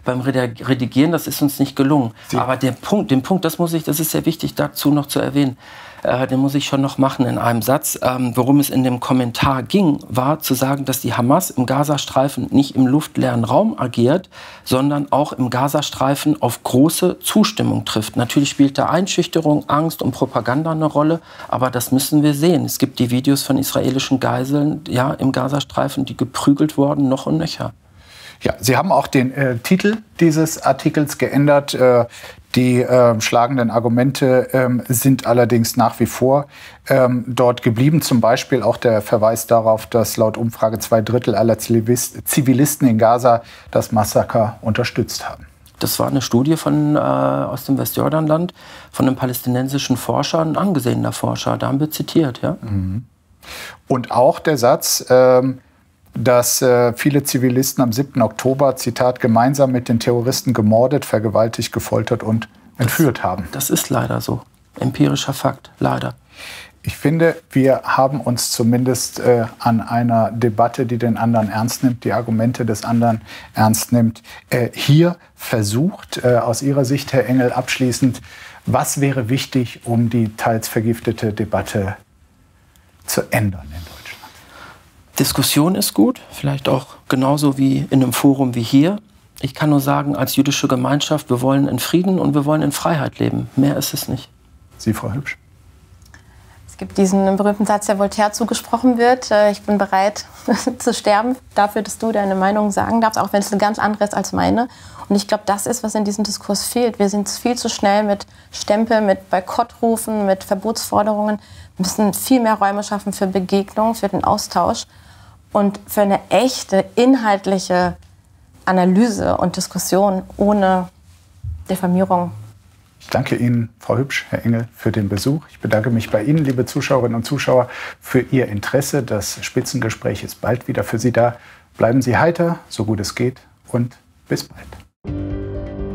beim Redigieren, das ist uns nicht gelungen. Sie Aber der Punkt, den Punkt, das muss ich, das ist sehr wichtig dazu noch zu erwähnen, äh, den muss ich schon noch machen in einem Satz. Ähm, worum es in dem Kommentar ging, war zu sagen, dass die Hamas im Gazastreifen nicht im luftleeren Raum agiert, sondern auch im Gazastreifen auf große Zustimmung trifft. Natürlich spielt da Einschüchterung, Angst und Propaganda eine Rolle, aber das müssen wir sehen. Es gibt die Videos von israelischen Geiseln, ja, im Gazastreifen, die geprügelt wurden, noch und nöcher. Ja, Sie haben auch den äh, Titel dieses Artikels geändert. Äh, die äh, schlagenden Argumente ähm, sind allerdings nach wie vor ähm, dort geblieben. Zum Beispiel auch der Verweis darauf, dass laut Umfrage zwei Drittel aller Zivilisten in Gaza das Massaker unterstützt haben. Das war eine Studie von, äh, aus dem Westjordanland von einem palästinensischen Forscher, ein angesehener Forscher. Da haben wir zitiert. Ja? Mhm. Und auch der Satz, ähm, dass äh, viele Zivilisten am siebten Oktober, Zitat, gemeinsam mit den Terroristen gemordet, vergewaltigt, gefoltert und entführt das, haben. Das ist leider so. Empirischer Fakt, leider. Ich finde, wir haben uns zumindest äh, an einer Debatte, die den anderen ernst nimmt, die Argumente des anderen ernst nimmt, äh, hier versucht, äh, aus Ihrer Sicht, Herr Engel, abschließend, was wäre wichtig, um die teils vergiftete Debatte zu ändern in Deutschland? Diskussion ist gut, vielleicht auch genauso wie in einem Forum wie hier. Ich kann nur sagen, als jüdische Gemeinschaft, wir wollen in Frieden und wir wollen in Freiheit leben. Mehr ist es nicht. Sie, Frau Hübsch? Es gibt diesen berühmten Satz, der Voltaire zugesprochen wird. Ich bin bereit zu sterben dafür, dass du deine Meinung sagen darfst, auch wenn es eine ganz andere ist als meine. Und ich glaube, das ist, was in diesem Diskurs fehlt. Wir sind viel zu schnell mit Stempel, mit Boykottrufen, mit Verbotsforderungen. Wir müssen viel mehr Räume schaffen für Begegnung, für den Austausch und für eine echte, inhaltliche Analyse und Diskussion ohne Diffamierung. Ich danke Ihnen, Frau Hübsch, Herr Engel, für den Besuch. Ich bedanke mich bei Ihnen, liebe Zuschauerinnen und Zuschauer, für Ihr Interesse. Das Spitzengespräch ist bald wieder für Sie da. Bleiben Sie heiter, so gut es geht, und bis bald.